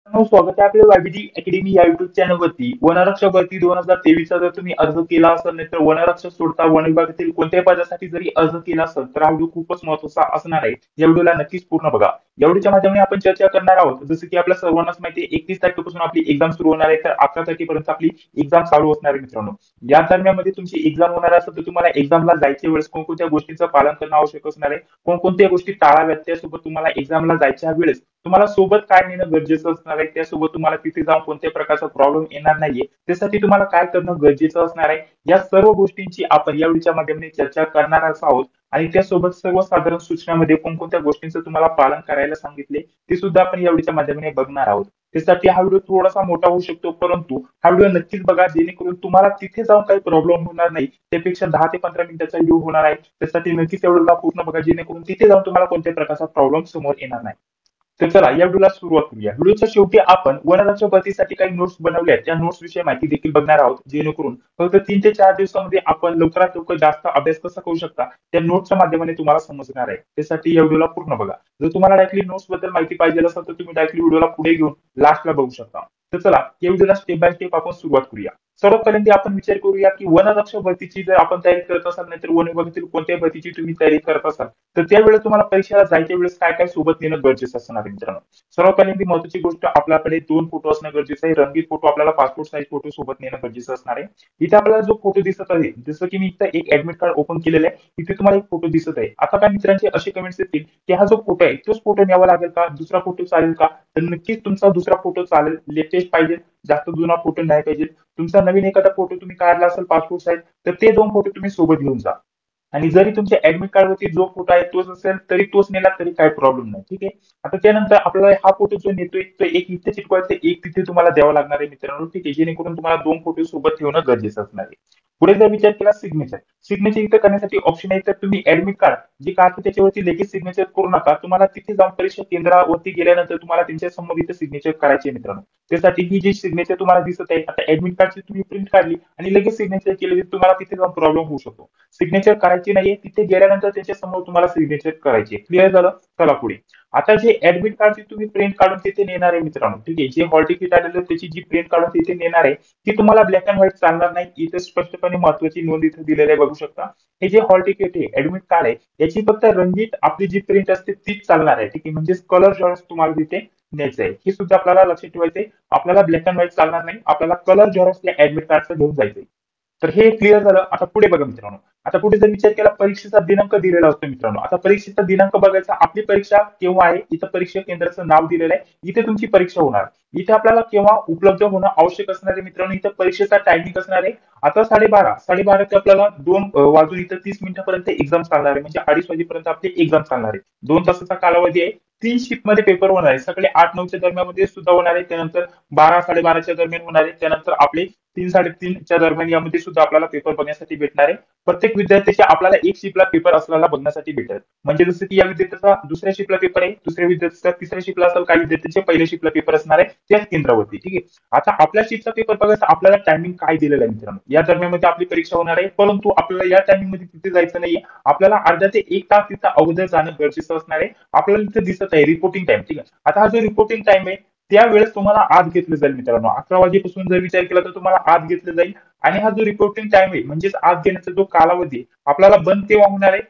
स्वागत आहे आपल्या वायबीजी अकॅडमी या युट्यूब चॅनलवरती. वनरक्षक भरती 2023 जर तुम्ही अर्ज केला असेल नाही तर वनरक्षक सोडता वन विभागातील कोणत्याही पदासाठी जरी अर्ज केला असेल तर हा व्हिडिओ खूपच महत्त्वाचा असणार आहे. या व्हिडिओला नक्कीच पूर्ण बघा. या व्हिडिओच्या माध्यमाने आपण चर्चा करणार आहोत. जसं की आपल्या सर्वांनाच माहिती आहे 31 तारखेपासून आपली एक्झाम सुरू होणार आहे तर 11 तारखेपर्यंत आपली एक्झाम चालू असणार आहे मित्रांनो. या दरम्यानमध्ये तुमची एक्झाम होणार असेल तर तुम्हाला एक्झामला जायच्या वेळेस कोणकोणत्या गोष्टींचं पालन करणं आवश्यक असणार आहे, कोणकोणत्या गोष्टी टाळाव्यात, त्यासोबत तुम्हाला एक्झामला जायच्या वेळेस तुम्हाला सोबत काय नेणं गरजेचं असणार आहे, त्यासोबत तुम्हाला तिथे जाऊन कोणत्याही प्रकारचा प्रॉब्लेम येणार नाहीये, त्यासाठी तुम्हाला काय करणं गरजेचं असणार आहे, या सर्व गोष्टींची आपण या व्हिडिओच्या माध्यमाने चर्चा करणार आहोत. आणि त्यासोबत सर्वसाधारण सूचनामध्ये कोणकोणत्या गोष्टींचं तुम्हाला पालन करायला सांगितले ते सुद्धा आपण या व्हिडिओच्या माध्यमाने बघणार आहोत. त्यासाठी हा व्हिडिओ थोडासा मोठा होऊ शकतो, परंतु हा व्हिडिओ नक्कीच बघा जेणेकरून तुम्हाला तिथे जाऊन काही प्रॉब्लेम होणार नाही. त्यापेक्षा 10 ते 15 मिनिटाचा व्हिडिओ होणार आहे, त्यासाठी नक्कीच या व्हिडिओला पूर्ण बघा जेणेकरून तिथे जाऊन तुम्हाला कोणत्याही प्रकारचा प्रॉब्लेम समोर येणार नाही. तर चला या व्हिडिओला सुरुवात करूया. व्हिडिओच्या शेवटी आपण वनरक्षक भरतीसाठी काही नोट्स बनवल्या आहेत, त्या नोट्स विषयी माहिती देखील बघणार आहोत, जेणेकरून फक्त 3 ते 4 दिवसामध्ये आपण लवकरात लवकर जास्त अभ्यास कसा करू शकता त्या नोट्सच्या माध्यमाने तुम्हाला समजणार आहे. त्यासाठी या व्हिडिओला पूर्ण बघा. जर तुम्हाला डायरेक्टली नोट्स बद्दल माहिती पाहिजे असेल तर तुम्ही डायरेक्टली व्हिडिओला पुढे घेऊन लास्टला बघू शकता. तर चला या व्हिडिओला स्टेप बाय स्टेप आपण सुरुवात करूया. सर्वात पहिल्यांदा आपण विचार करूया की वनरक्षक भरतीची जर आपण तयारी करत असाल नाही तर वन विभागातील कोणत्याही भरतीची तुम्ही तयारी करत असाल तर त्यावेळेस तुम्हाला परीक्षेला जायच्या वेळेस काय काय सोबत नेणं गरजेचं असणार आहे मित्रांनो. सर्वात पहिल्यांदा महत्वाची गोष्ट आपल्याकडे 2 फोटो असणं गरजेचं आहे. रंगीत फोटो आपल्याला पासपोर्ट साईज फोटो सोबत नेणं गरजेचं असणार आहे. इथे आपल्याला जो फोटो दिसत आहे जसं की मी इथं एक ऍडमिट कार्ड ओपन केलेलं आहे, इथे तुम्हाला एक फोटो दिसत आहे. आता काही मित्रांचे असे कमेंट्स येतील की हा जो फोटो आहे तोच फोटो न्यावा लागेल का, दुसरा फोटो चालेल का? तर नक्कीच तुमचा दुसरा फोटो चालेल, लेटेस्ट पाहिजे, जास्त जुना फोटो नाही पाहिजे. तुमचा नवीन एखादा फोटो तुम्ही काढला असेल पासपोर्ट साईज तर ते 2 फोटो तुम्ही सोबत घेऊन जा. आणि जरी तुमच्या ऍडमिट कार्डवरती जो फोटो आहे तोच असेल तरी तोच नेला तरी काही प्रॉब्लेम नाही. ठीक आहे. आता त्यानंतर आपल्याला हा फोटो जो नेतोय तो एक इथे चिटकवायचा, एक तिथे तुम्हाला द्यावा लागणार आहे मित्रांनो. ठीक आहे. जेणेकरून तुम्हाला 2 फोटो सोबत ठेवणं गरजेचं असणार आहे. पुढे जर विचार केला सिग्नेचर. सिग्नेचर इथं करण्यासाठी ऑप्शन आहे तर तुम्ही ऍडमिट कार्ड जे काढतो त्याच्यावरती लगेच सिग्नेचर करू नका. तुम्हाला तिथे जाऊन परीक्षा केंद्रावरती गेल्यानंतर तुम्हाला त्यांच्या समोर इथं सिग्नेचर करायचे मित्रांनो. त्यासाठी ही जी सिग्नेचर तुम्हाला दिसत आहे आता ऍडमिट कार्डची तुम्ही प्रिंट काढली आणि लगेच सिग्नेचर केली तर तुम्हाला तिथे जाऊन प्रॉब्लेम होऊ शकतो. सिग्नेचर करायची नाहीये, तिथे गेल्यानंतर त्याच्या समोर तुम्हाला सिग्नेचर करायची. क्लिअर झालं? चला पुढे. आता जे ऍडमिट कार्डची तुम्ही प्रिंट काढून तिथे नेणार आहे मित्रांनो. ठीक आहे. जे हॉल तिकीट आलेलं त्याची जी प्रिंट काढून तिथे नेणार आहे ती तुम्हाला ब्लॅक अँड व्हाईट चालणार नाही. इथे स्पष्टपणे महत्वाची नोंद इथे दिलेली आहे बघू शकता. हे जे हॉल तिकीट आहे ऍडमिट कार्ड आहे याची फक्त रंगीत आपली जी प्रिंट असते तीच चालणार आहे. ठीक आहे. म्हणजे कलर झेरॉक्स तुम्हाला तिथे न्यायचं आहे. हे सुद्धा आपल्याला लक्षात ठेवायचंय. आपल्याला ब्लॅक अँड व्हाईट चालणार नाही. आपल्याला कलर झेरॉक्स त्या ऍडमिट कार्डचं घेऊन जायचंय. तर हे क्लिअर झालं. आता पुढे बघा मित्रांनो. आता पुढे जर विचार केला परीक्षेचा दिनांक दिलेला असतो मित्रांनो. आता परीक्षेचा दिनांक बघायचा, आपली परीक्षा केव्हा आहे इथं परीक्षा केंद्राचं नाव दिलेलं आहे, इथे तुमची परीक्षा होणार. इथे आपल्याला केव्हा उपलब्ध होणं आवश्यक असणार आहे मित्रांनो. इथं परीक्षेचा टायमिंग असणार आहे आता 12:30 ते आपल्याला 2 वाजून इथं 30 मिनिटापर्यंत एक्झाम चालणार आहे. म्हणजे 2:30 वाजेपर्यंत आपली एक्झाम चालणार आहे. 2 तासाचा कालावधी आहे. 3 शिफ्ट मध्ये पेपर होणार आहे. सकाळी 8-9च्या दरम्यान सुद्धा होणार आहे, त्यानंतर 12-12:30च्या दरम्यान होणार आहे, त्यानंतर आपले 3-3:30च्या दरम्यान यामध्ये सुद्धा आपल्याला पेपर बघण्यासाठी भेटणार आहे. प्रत्येक विद्यार्थ्याच्या आपल्याला एक शिफ्टला पेपर असल्याला बघण्यासाठी भेटेल. म्हणजे जसं की या विद्यार्थ्याचा दुसऱ्या शिफ्टला पेपर आहे, दुसऱ्या विद्यार्थ्याचा तिसऱ्या शिफ्टला असेल, काही विद्यार्थ्यांचे पहिल्या शिफ्टला पेपर असणार आहे त्याच केंद्रावरती. ठीक आहे. आता आपल्या शिफ्टचा पेपर बघायचा, आपल्याला टायमिंग काय दिलेलं आहे मित्रांनो. या दरम्यान मध्ये आपली परीक्षा होणार आहे, परंतु आपल्याला या टायमिंग मध्ये तिथे जायचं नाहीये. आपल्याला अर्धा ते 1 तास तिथं अगोदर जाणं गरजेचं असणार आहे. आपल्याला इथे दिसत आहे रिपोर्टिंग टाइम. ठीक आहे. आता हा जो रिपोर्टिंग टाइम आहे त्यावेळेस तुम्हाला आत घेतलं जाईल मित्रांनो. 11 वाजेपासून जर विचार केला तर तुम्हाला आत घेतलं जाईल. आणि हा जो रिपोर्टिंग टाइम आहे म्हणजेच आत घेण्याचा जो कालावधी आपल्याला बंद तेव्हा होणार आहे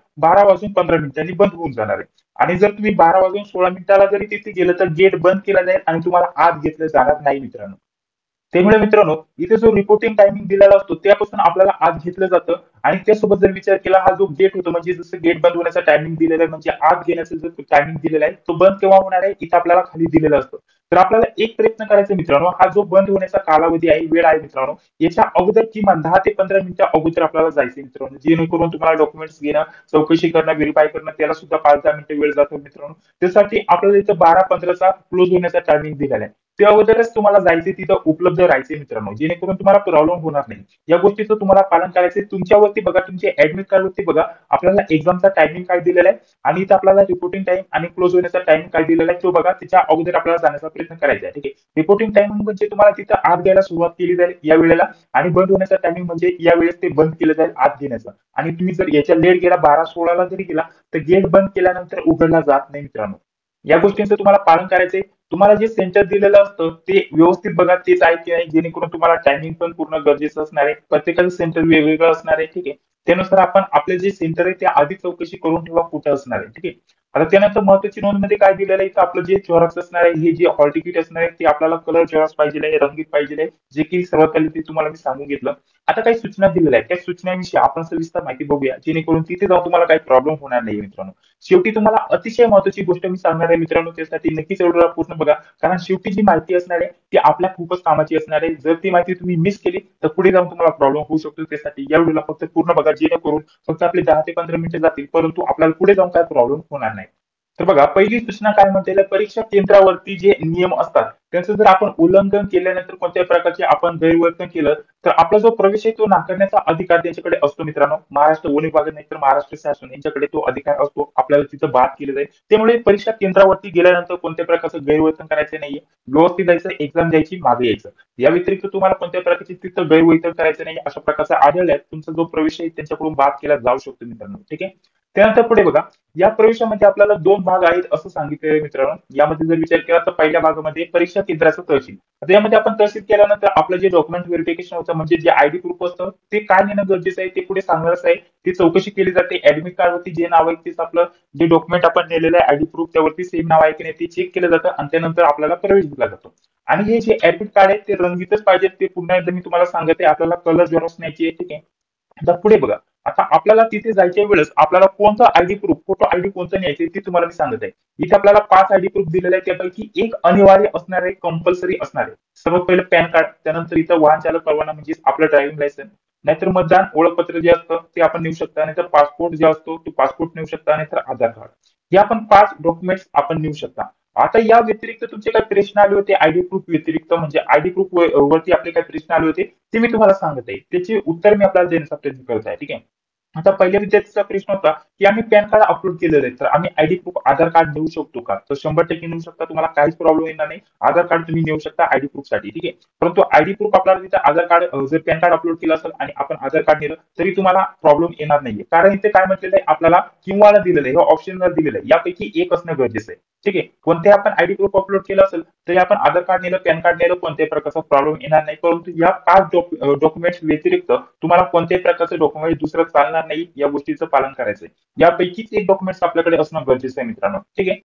12:15 बंद होऊन जाणार आहे. आणि जर तुम्ही 12:16 जरी तिथे गेलं तर गेट बंद केला जाईल आणि तुम्हाला आत घेतलं जाणार नाही मित्रांनो. त्यामुळे मित्रांनो इथे जो रिपोर्टिंग टायमिंग दिलेला असतो त्यापासून आपल्याला आत घेतलं जातं. आणि त्यासोबत जर विचार केला हा जो गेट होतो म्हणजे जसं गेट बंद होण्याचा टायमिंग दिलेला आहे म्हणजे आत घेण्याचा जो टायमिंग दिलेला आहे तो बंद केव्हा होणार आहे इथं आपल्याला खाली दिलेला असतो. तर आपल्याला एक प्रयत्न करायचा मित्रांनो, हा जो बंद होण्याचा कालावधी आहे वेळ आहे मित्रांनो याच्या अगोदर किमान 10 ते 15 मिनिटं अगोदर आपल्याला जायचं मित्रांनो, जेणेकरून तुम्हाला डॉक्युमेंट्स घेणं, चौकशी करणं, व्हेरीफाय करणं त्याला सुद्धा 5-10 मिनिटं वेळ जातो मित्रांनो. त्यासाठी आपल्याला इथं 12:15चा क्लोज होण्याचा टायमिंग दिलेला आहे. त्या अगोदरच तुम्हाला जायचे तिथं उपलब्ध राहायचे मित्रांनो, जेणेकरून तुम्हाला प्रॉब्लेम होणार नाही. या गोष्टीचं तुम्हाला पालन करायचे. तुमच्यावरती बघा, तुमच्या ऍडमिट कार्डवरती बघा आपल्याला एक्झामचा टायमिंग काय दिलेला आहे आणि इथं आपल्याला रिपोर्टिंग टाइम आणि क्लोज होण्याचा टाइमिंग काय दिलेला आहे तो बघा. त्याच्या अगोदर आपल्याला जाण्याचा प्रयत्न करायचा आहे. ठीक आहे. रिपोर्टिंग टाइमिंग म्हणजे तुम्हाला तिथं आत घ्यायला सुरुवात केली जाईल या वेळेला, आणि बंद होण्याचा टायमिंग म्हणजे या वेळेस ते बंद केलं जाईल आत घेण्याचं. आणि तुम्ही जर याच्या लेट गेला 12:16 जरी गेला तर गेट बंद केल्यानंतर उघडला जात नाही मित्रांनो. या गोष्टींचं तुम्हाला पालन करायचंय. तुम्हाला जे सेंटर दिलेलं असतं ते व्यवस्थित बघा तेच आहे की नाही, जेणेकरून तुम्हाला टायमिंग पण पूर्ण गरजेचं असणार आहे. प्रत्येकाचं सेंटर वेगवेगळं असणार आहे, ठीक आहे. त्यानुसार आपण आपले जे सेंटर आहे ते आधी चौकशी करून ठेवा कुठं असणार आहे, ठीक आहे. आता त्यानंतर महत्वाची नोंद मध्ये काय दिलेलं आहे, तर आपलं जे चेरॉक्स असणार आहे, हे जे हॉल तिकीट असणार आहे ते आपल्याला कलर चेरॉक्स पाहिजे आहे, रंगीत पाहिजे आहे, जे की सर्वात पहिले ते तुम्हाला मी सांगून घेतलं. आता काही सूचना दिलेल्या आहेत, त्या सूचनांविषयी आपण सविस्तर माहिती बघूया, जेणेकरून तिथे जाऊन तुम्हाला काही प्रॉब्लेम होणार नाही मित्रांनो. शेवटी तुम्हाला अतिशय महत्वाची गोष्ट मी सांगणार आहे मित्रांनो, त्यासाठी नक्कीच एवढं पूर्ण बघा. कारण शेवटी जी माहिती असणार आहे ती आपल्या खूपच कामाची असणार आहे. जर ती माहिती तुम्ही मिस केली तर पुढे जाऊन तुम्हाला प्रॉब्लेम होऊ शकतो. त्यासाठी या व्हिडिओला फक्त पूर्ण बघा, जेणेकरून फक्त आपले 10 ते 15 मिनिटं जातील, परंतु आपल्याला पुढे जाऊन काय प्रॉब्लेम होणार नाही. तर बघा, पहिली सूचना काय म्हणते, परीक्षा केंद्रावरती जे नियम असतात त्यांचं जर आपण उल्लंघन केल्यानंतर कोणत्याही प्रकारचे आपण गैरवर्तन केलं तर आपला जो प्रवेश आहे तो नाकारण्याचा अधिकार त्यांच्याकडे असतो मित्रांनो. महाराष्ट्र वन विभाग नाही तर महाराष्ट्र शासन यांच्याकडे तो अधिकार असतो, आपल्याला तिथं बाद केलं जाईल. त्यामुळे परीक्षा केंद्रावरती गेल्यानंतर कोणत्याही प्रकारचं गैरवर्तन करायचं नाहीये, व्यवस्थित जायचं, एक्झाम द्यायची, मागे यायचं. या व्यतिरिक्त तुम्हाला कोणत्या प्रकारचे तिथं गैरवर्तन करायचं नाही, अशा प्रकारचं आढळल्यास तुमचा जो प्रवेश आहे त्यांच्याकडून बाद केला जाऊ शकतो मित्रांनो, ठीक आहे. त्यानंतर पुढे बघा, या प्रवेशामध्ये आपल्याला दोन भाग आहेत असं सांगितलेलं मित्रांनो. यामध्ये जर विचार केला तर पहिल्या भागामध्ये परीक्षा केंद्राचं तहसील. आता यामध्ये आपण तहसील केल्यानंतर आपलं जे डॉक्युमेंट व्हेरिफिकेशन होतं, म्हणजे जे आयडी प्रूफ असतं ते काय नेणं गरजेचं आहे ते पुढे सांगणारच आहे. ती चौकशी केली जाते. ऍडमिट कार्डवरती जे नाव आहे तेच आपलं जे डॉक्युमेंट आपण नेलेलं आहे आयडी प्रूफ त्यावरती सेम नाव आहे की नाही ते चेक केलं जातं आणि त्यानंतर आपल्याला प्रवेश दिला जातो. आणि हे जे ऍडमिट कार्ड आहे ते रंगीतच पाहिजे. ते पुन्हा एकदा मी तुम्हाला सांगते, आपल्याला कलर झेरॉक्स न्यायची आहे, ठीक आहे. आता पुढे बघा, आता आपल्याला तिथे जायच्या वेळेस आपल्याला कोणतं आयडी प्रूफ, फोटो आयडी कोणतं न्यायचे ते तुम्हाला मी सांगत आहे. इथे आपल्याला 5 आयडी प्रूफ दिलेले आहे, त्यापैकी एक अनिवार्य असणार आहे, कंपल्सरी असणार आहे. सर्वात पहिलं पॅन कार्ड, त्यानंतर इथं वाहन चालक परवाना म्हणजे आपलं ड्रायव्हिंग लायसन्स, नाहीतर मतदान ओळखपत्र जे असतं ते आपण नेऊ शकता, नाहीतर पासपोर्ट जे असतो तो पासपोर्ट नेऊ शकता, नाहीतर आधार कार्ड. हे आपण 5 डॉक्युमेंट्स आपण नेऊ शकता. आता या व्यतिरिक्त तुमचे काही प्रश्न आले होते आयडी प्रूफ व्यतिरिक्त, म्हणजे आयडी प्रूफ वरती आपले काही प्रश्न आले होते ते मी तुम्हाला सांगत आहे. त्याचे उत्तर मी आपल्याला देण्याचा प्रयत्न करत आहे, ठीक आहे. आता पहिल्या विद्यार्थ्याचा प्रश्न होता की आम्ही पॅन कार्ड अपलोड केलेलं आहे तर आम्ही आयडी प्रूफ आधार कार्ड देऊ शकतो का, तर 100% नेऊ शकता, तुम्हाला काहीच प्रॉब्लेम येणार नाही. आधार कार्ड तुम्ही नेऊ शकता आयडी प्रूफ साठी, ठीक आहे. परंतु आयडी प्रूफ आपल्याला तिथे आधार कार्ड जर पॅन कार्ड अपलोड केलं असेल आणि आपण आधार कार्ड नेलं तरी तुम्हाला प्रॉब्लेम येणार नाहीये. कारण इथे काय म्हटलेलं आहे, आपल्याला किंवा दिलेलं आहे, हे ऑप्शनला दिलेलं आहे, यापैकी एक असणं गरजेचं आहे, ठीक आहे. कोणत्याही आपण आयडी प्रूफ अपलोड केलं असेल तरी आपण आधार कार्ड नेलं, पॅन कार्ड नेलं, कोणत्याही प्रकारचा प्रॉब्लेम येणार नाही. परंतु या 5 डॉक्युमेंट्स व्यतिरिक्त तुम्हाला कोणत्याही प्रकारचं डॉक्युमेंट दुसरं चालणार नाही, या गोष्टीचं पालन करायचंय. यापैकीच एक डॉक्युमेंट्स आपल्याकडे असणं गरजेचं आहे मित्रांनो, ठीक आहे.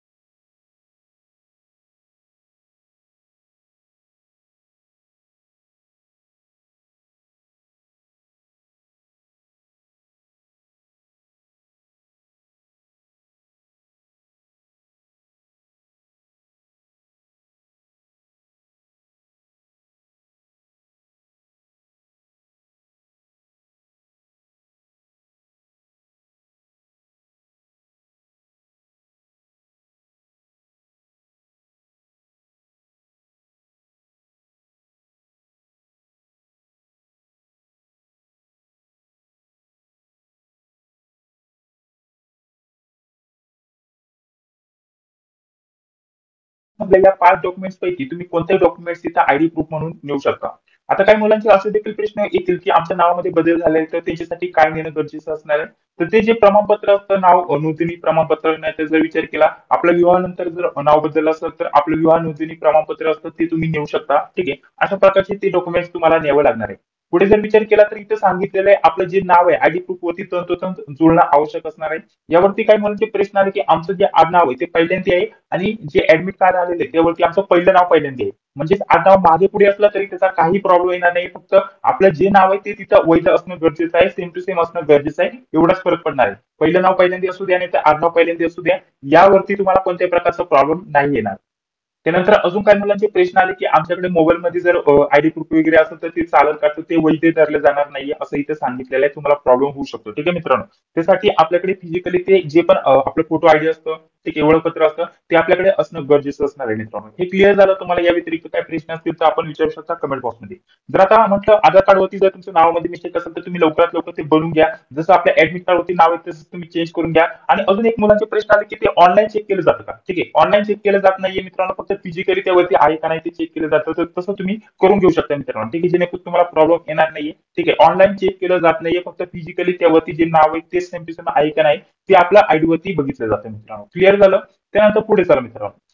आपल्या या 5 डॉक्युमेंट्स पैकी तुम्ही कोणत्याही डॉक्युमेंट्स तिथं आयडी प्रूफ म्हणून नेऊ शकता. आता काही मुलांचे असे देखील प्रश्न येतील की आमच्या नावामध्ये बदल झाले तर त्याच्यासाठी काय नेणं गरजेचं असणार आहे. तर ते जे प्रमाणपत्र असतं, नाव नोंदणी प्रमाणपत्र, नाही तर जर विचार केला आपल्या विवाहानंतर जर नाव बदललं असेल तर आपलं विवाह नोंदणी प्रमाणपत्र असतं ते तुम्ही नेऊ शकता, ठीक आहे. अशा प्रकारचे ते डॉक्युमेंट्स तुम्हाला न्यावं लागणार आहे. पुढे जर विचार केला तर इथं सांगितलेलं आहे आपलं जे नाव आहे आयडी प्रूफ वरती तंतोतंत जुळणं आवश्यक असणार आहे. यावरती काही मुलांचे प्रश्न आले की आमचं जे आडनाव आहे ते पहिल्यांदा आहे आणि जे ऍडमिट कार्ड आलेले त्यावरती आमचं पहिलं नाव पहिल्यांदा आहे. म्हणजेच आडनाव मागे पुढे असलं तरी त्याचा काही प्रॉब्लेम येणार नाही. फक्त आपलं जे नाव आहे ते तिथं वैध असणं गरजेचं आहे, सेम टू सेम असणं गरजेचं आहे, एवढाच फरक पडणार आहे. पहिलं नाव पहिल्यांदा असू द्या नाही तर आडनाव पहिल्यांदा असू द्या, यावरती तुम्हाला कोणत्याही प्रकारचा प्रॉब्लेम नाही येणार. त्यानंतर अजून काही मुलांचे प्रश्न आले की आमच्याकडे मोबाईलमध्ये जर आयडी प्रूफ वगैरे असेल तर ते चालत का, तर ते वैध धरले जाणार नाहीये असं इथे सांगितलेलं आहे. तुम्हाला प्रॉब्लेम होऊ शकतो, ठीक आहे मित्रांनो. त्यासाठी आपल्याकडे फिजिकली ते जे पण आपलं फोटो आयडी असतं ते ओळखपत्र असतं ते आपल्याकडे असणं गरजेचं असणार आहे मित्रांनो. हे क्लिअर झालं तुम्हाला? या व्यतिरिक्त काही प्रश्न असतील तर आपण विचारू शकता कमेंट बॉक्समध्ये. जर आता म्हटलं आधार कार्ड वरती जर तुमच्या नावामध्ये मिस्टेक असेल तर तुम्ही लवकरात लवकर ते बनवून घ्या. जसं आपल्या ऍडमिट कार्ड वरती नाव आहे तसं तुम्ही चेंज करून घ्या. आणि अजून एक मुलांचे प्रश्न आले की ते ऑनलाईन चेक केलं जातं का, ठीक आहे. ऑनलाईन चेक केलं जात नाहीये मित्रांनो, फक्त फिजिकली त्यावरती आहे का नाही ते चेक केलं जातं. तर तसं तुम्ही करून घेऊ शकता मित्रांनो, ठीक आहे, जेणेकरून तुम्हाला प्रॉब्लेम येणार नाहीये, ठीक आहे. ऑनलाईन चेक केलं जात नाहीये, फक्त फिजिकली त्यावरती जे नाव आहे ते सेम टू सेम आहे का नाही ते आपल्या आयडी वरती बघितलं जातं मित्रांनो. क्लिअर झालं? त्यानंतर पुढे चला मित्रांनो.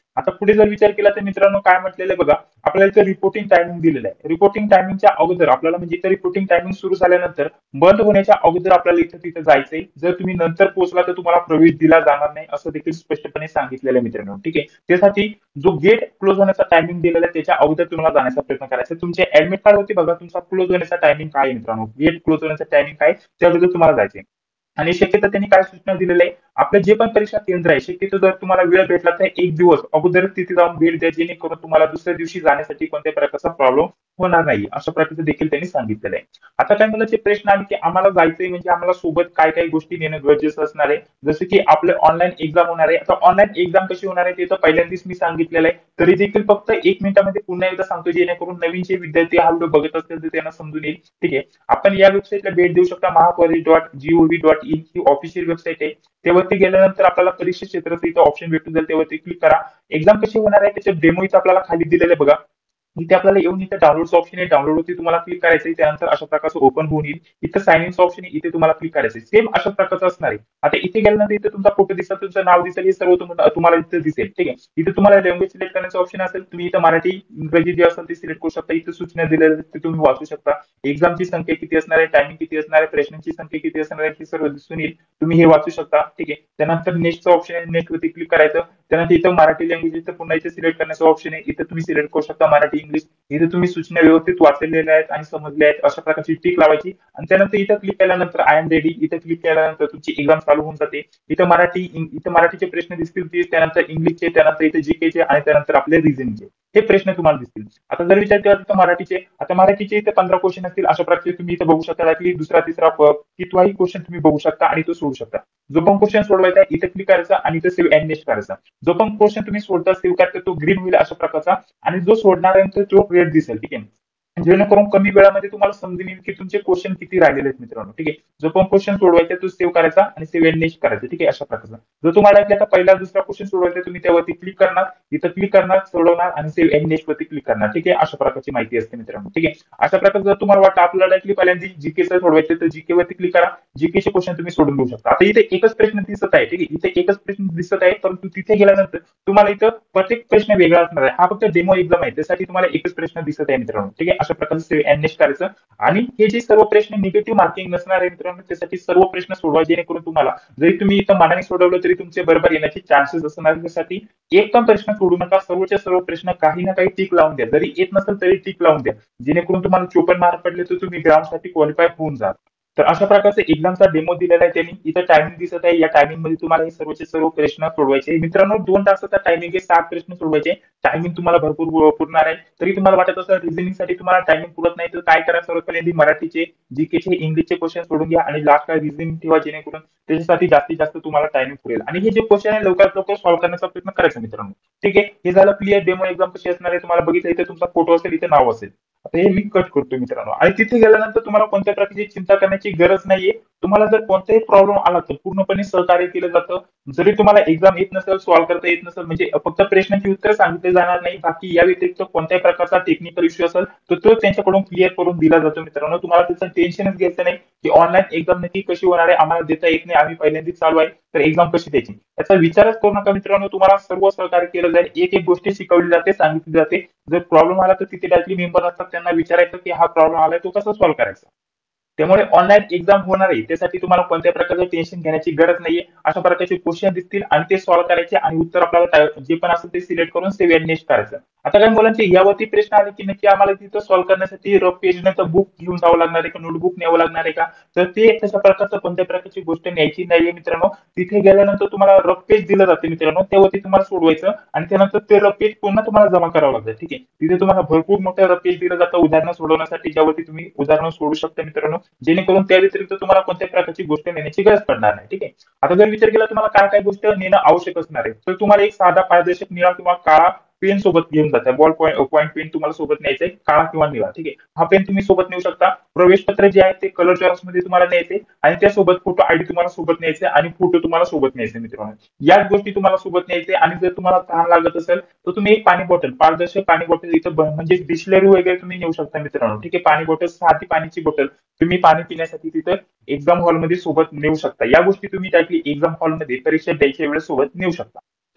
आता पुढे जर विचार केला तर मित्रांनो काय म्हटलेलं आहे बघा, आपल्याला इथं रिपोर्टिंग टायमिंग दिलेलं आहे. रिपोर्टिंग टायमिंगच्या अगोदर आपल्याला म्हणजे इथं रिपोर्टिंग टायमिंग सुरू झाल्यानंतर बंद होण्याच्या अगोदर आपल्याला इथं तिथं जायचंय. जर तुम्ही नंतर पोहोचला तर तुम्हाला प्रवेश दिला जाणार नाही असं देखील स्पष्टपणे सांगितलेलं आहे मित्रांनो. ठीक आहे. त्यासाठी जो गेट क्लोज होण्याचा टायमिंग दिलेला आहे त्याच्या अगोदर तुम्हाला जाण्याचा प्रयत्न करायचा. तुमचे ऍडमिट कार्ड होते बघा, तुमचा क्लोज होण्याचा टायमिंग काय आहे मित्रांनो, गेट क्लोज होण्याचा टायमिंग काय त्या अगोदर तुम्हाला जायचंय. आणि शक्यतो त्यांनी काय सूचना दिलेल्या आहे, आपलं जे पण परीक्षा केंद्र आहे शक्यतो जर तुम्हाला वेळ भेटला तर एक दिवस अगोदरच तिथे जाऊन भेट द्या, जेणेकरून तुम्हाला दुसऱ्या दिवशी जाण्यासाठी कोणत्याही प्रकारचा प्रॉब्लेम होणार नाही, अशा प्रकारचे देखील त्यांनी सांगितलेलं आहे. आता काय मुलांचे प्रश्न आले की आम्हाला जायचंय म्हणजे आम्हाला सोबत काय काय गोष्टी नेणं गरजेचं असणार आहे, जसं की आपलं ऑनलाईन एक्झाम होणार आहे. आता ऑनलाईन एक्झाम कशी होणार आहे ते तर पहिल्यांदाच मी सांगितलेलं आहे, तरी देखील फक्त 1 मिनिटामध्ये पुन्हा एकदा सांगतो, जेणेकरून नवीन जे विद्यार्थी हा व्हिडिओ बघत असतील तर त्यांना समजून येईल. ठीक आहे. आपण या वेबसाईटला भेट देऊ शकता, महाकॉलेज.gov.in ही ऑफिशियल वेबसाईट आहे. त्यावरती गेल्यानंतर आपल्याला परीक्षा क्षेत्राचं इथं ऑप्शन भेटून जाईल, त्यावरती क्लिक करा. एक्झाम कशी होणार आहे त्याचे डेमो इथं आपल्याला खाली दिलेले आहे बघा. इथे आपल्याला येऊन इथे डाउनलोडचं ऑप्शन आहे, डाउनलोडवरती तुम्हाला क्लिक करायचं आहे. त्यानंतर अशा प्रकारचं ओपन होऊन येईल. इथं साइन इनचं ऑप्शन आहे, इथे तुम्हाला क्लिक करायचं आहे. सेम अशा प्रकारचं असणार आहे. आता इथे गेल्यानंतर इथे तुमचा फोटो दिसेल, तुमचं नाव दिसेल, हे सर्व तुम्हाला इथे दिसेल. ठीक आहे. इथे तुम्हाला लँग्वेज सिलेक्ट करण्याचं ऑप्शन असेल, तुम्ही इथं मराठी, इंग्रजी जे असेल ते सिलेक्ट करू शकता. इथे सूचना दिलेल्या आहेत ते तुम्ही वाचू शकता. एक्झामची संख्या किती असणार आहे, टायमिंग किती असणार आहे, प्रश्नांची संख्या किती असणार आहे, हे सर्व दिसून येईल. तुम्ही हे वाचू शकता. ठीक आहे. त्यानंतर नेक्स्टचं ऑप्शन आहे, नेटवरती क्लिक करायचं. त्यानंतर इथं मराठी लँग्वेज इथं पुन्हा इथे सिलेक्ट करण्याचं ऑप्शन आहे, इथे तुम्ही सिलेक्ट करू शकता मराठी, इंग्लिश. इथे तुम्ही सूचना व्यवस्थित वाचलेल्या आहेत आणि समजल्या आहेत अशा प्रकारची टिक लावायची. आणि त्यानंतर इथं क्लिक केल्यानंतर आय एम रेडी, इथं क्लिक केल्यानंतर तुमची एक्झाम चालू होऊन जाते. इथं मराठी, इथं मराठीचे प्रश्न दिसतील, त्यानंतर इंग्लिशचे, त्यानंतर इथे जीकेचे आणि त्यानंतर आपले रिझनिंगचे हे प्रश्न तुम्हाला दिसतील. आता जर विचार केला तर मराठीचे, आता मराठीचे इथे 15 क्वेश्चन असतील, अशा प्रकारचे तुम्ही इथे बघू शकता की दुसरा तिसरा कितवाही क्वेश्चन तुम्ही बघू शकता आणि तो सोडू शकता. जो पण क्वेश्चन सोडवायचा इथे क्लिक करायचा आणि इथे सेव्ह अँड नेक्स्ट करायचा. जो पण क्वेश्चन तुम्ही सोडता सेव्ह करता तो ग्रीन होईल अशा प्रकारचा, आणि जो सोडणार आहे तो रेड दिसेल. ठीक आहे. जेणेकरून कमी वेळामध्ये तुम्हाला समजून येईल की तुमचे क्वेश्चन किती राहिलेले आहेत मित्रांनो. ठीक आहे. जो पण क्वेश्चन सोडवायचा तो सेव्ह करायचा आणि सेव्ह अँड नेक्स्ट करायचा. ठीक आहे. अशा प्रकारचा जर तुम्हाला आता पहिला दुसरा क्वेश्चन सोडवायचा तुम्ही त्यावरती क्लिक करणार, इथं क्लिक करणार, सोडवणार आणि सेव्ह अँड नेक्स्ट वरती क्लिक करणार. ठीक आहे. अशा प्रकारची माहिती असते मित्रांनो. ठीक आहे. अशा प्रकारे जर तुम्हाला वाटतं आपल्याला डायरेक्टली पहिल्यांदा जीकेचं सोडवायचं तर जीके वरती क्लिक करा, जीकेचे क्वेश्चन तुम्ही सोडून घेऊ शकता. आता इथे एकच प्रश्न दिसत आहे. ठीक आहे. इथे एकच प्रश्न दिसत आहे, परंतु तिथे गेल्यानंतर तुम्हाला इथं प्रत्येक प्रश्न वेगळा असणार आहे. हा फक्त डेमो एक्झाम आहे, त्यासाठी तुम्हाला एकच प्रश्न दिसत आहे मित्रांनो. ठीक आहे. अशा प्रकारे सेव्ह अँड नेक्स्ट करायचं. आणि हे जे सर्व प्रश्न निगेटिव्ह मार्किंग नसणार आहे मित्रांनो, त्यासाठी सर्व प्रश्न सोडवा, जेणेकरून तुम्हाला जरी तुम्ही इथं मनाने सोडवलं तरी तुमचे बरोबर येण्याचे चान्सेस असणार. त्यासाठी एक पण प्रश्न सोडू नका, सर्वच्या सर्व प्रश्न काही ना काही टिक लावून द्या, जरी येत नसेल तरी टिक लावून द्या, जेणेकरून तुम्हाला 54 मार्क पडले तर तुम्ही ग्राउंडसाठी क्वालिफाय होऊन जा. तर अशा प्रकारचा एक्झामचा डेमो दिलेला आहे त्यांनी. इथं टायमिंग दिसत आहे, या टायमिंग मध्ये तुम्हाला हे सर्वचे सर्व प्रश्न सोडवायचे मित्रांनो. 2 तासाचा टायमिंग आहे, 60 प्रश्न सोडवायचे. टायमिंग तुम्हाला भरपूर पुरणार आहे. तरी तुम्हाला वाटत असेल रिझनिंग साठी तुम्हाला टायमिंग पुरत नाही तर काय करा, सर्वात पहिल्यांदा मराठीचे, जीकेचे, इंग्लिशचे क्वेश्चन सोडून घ्या आणि लास्टला रिझनिंग ठेवा, जेणेकरून त्याच्यासाठी जास्तीत जास्त तुम्हाला टायमिंग पुरेल. आणि हे जे क्वेश्चन आहे लवकरात लवकर सॉल्व्ह करण्याचा प्रयत्न करायचा मित्रांनो. ठीक आहे. हे झालं क्लिअर. डेमो एक्झाम कशी असणार आहे तुम्हाला बघितलं, इथे तुमचा फोटो असेल, इथे नाव असेल. आता हे मी कट करतो मित्रांनो. आणि तिथे गेल्यानंतर तुम्हाला कोणत्या प्रकारची चिंता करण्याची गरज नाहीये. तुम्हाला जर कोणताही प्रॉब्लेम आला तर पूर्णपणे सहकार्य केलं जातं. जरी तुम्हाला एक्झाम येत नसेल, सॉल्व्ह करता येत नसेल, म्हणजे फक्त प्रश्नांची उत्तर सांगितले जाणार नाही, बाकी या व्यतिरिक्त कोणत्याही प्रकारचा टेक्निकल इश्यू असेल तर तो त्यांच्याकडून क्लिअर करून दिला जातो मित्रांनो. तुम्हाला त्याचं टेन्शनच घ्यायचं नाही की ऑनलाईन एक्झाम नक्की कशी होणार आहे, आम्हाला देता येत नाही, आम्ही पहिल्यांदाच चालू आहे तर एक्झाम कशी द्यायची, याचा विचारच करू नका मित्रांनो. तुम्हाला सर्व सहकार्य केलं जाईल, एक एक गोष्टी शिकवली जाते, सांगितली जाते. जर प्रॉब्लेम आला तर तिथे डायरेक्टली मेंबर असतात, त्यांना विचारायचं की हा प्रॉब्लेम आलाय तो कसा सॉल्व्ह करायचा. त्यामुळे ऑनलाईन एक्झाम होणार आहे, त्यासाठी तुम्हाला कोणत्या प्रकारचं टेन्शन घेण्याची गरज नाहीये. अशा प्रकारचे क्वेश्चन दिसतील आणि ते सॉल्व्ह करायचे आणि उत्तर आपल्याला जे पण असेल ते सिलेक्ट करून सेव्ह अँड नेक्स्ट करायचं. आता काही मुलांचे यावरती प्रश्न आले की नक्की आम्हाला तिथं सॉल्व्ह करण्यासाठी रफ पेज नंतर बुक घेऊन जावं लागणार आहे का, नोटबुक न्यावं लागणार आहे का, तर ते तशा प्रकारचं कोणत्या प्रकारची गोष्ट न्यायची नाहीये मित्रांनो. तिथे गेल्यानंतर तुम्हाला रफ पेज दिलं जाते मित्रांनो, त्यावरती तुम्हाला सोडवायचं आणि त्यानंतर ते रफ पेज पुन्हा तुम्हाला जमा करावं लागतं. ठीक आहे. तिथे तुम्हाला भरपूर मोठं रफ पेज दिलं जातं उदाहरणं सोडवण्यासाठी, ज्यावरती तुम्ही उदाहरणं सोडू शकता मित्रांनो, जेणेकरून त्या व्यतिरिक्त तुम्हाला कोणत्याही प्रकारची गोष्ट नेण्याची गरज पडणार नाही. ठीक आहे. आता जर विचार केला तुम्हाला काय काय गोष्ट नेणं आवश्यक असणार आहे, तर तुम्हाला एक साधा पारदर्शक निळा किंवा काळा पेन सोबत घेऊन जाता. बॉल पॉईंट पेन तुम्हाला सोबत न्यायचंय, काळा किंवा निळा. ठीक आहे. हा पेन तुम्ही सोबत नेऊ शकता. प्रवेश पत्र जे आहे ते कलर चॉईस मध्ये तुम्हाला न्यायचे आणि त्यासोबत फोटो आयडी तुम्हाला सोबत न्यायचे आणि फोटो तुम्हाला सोबत न्यायचे मित्रांनो. याच गोष्टी तुम्हाला सोबत न्यायचे. आणि जर तुम्हाला तहान लागत असेल तर तुम्ही एक पाणी बॉटल, पारदर्शक पाणी बॉटल इथं म्हणजे बिस्लरी वगैरे तुम्ही नेऊ शकता मित्रांनो. ठीक आहे. पाणी बॉटल, साधी पाण्याची बॉटल तुम्ही पाणी पिण्यासाठी तिथं एक्झाम हॉलमध्ये सोबत नेऊ शकता. या गोष्टी तुम्ही डायरेक्टली एक्झाम हॉलमध्ये परीक्षा द्यायच्या वेळेस सोबत नेऊ शकता.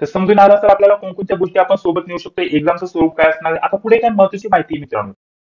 तर समजून आलं तर आपल्याला कोणकोणत्या गोष्टी आपण सोबत नेऊ शकतो, एक्झामचं स्वरूप काय असणार आहे. आता पुढे काय महत्वाची माहिती आहे मित्रांनो.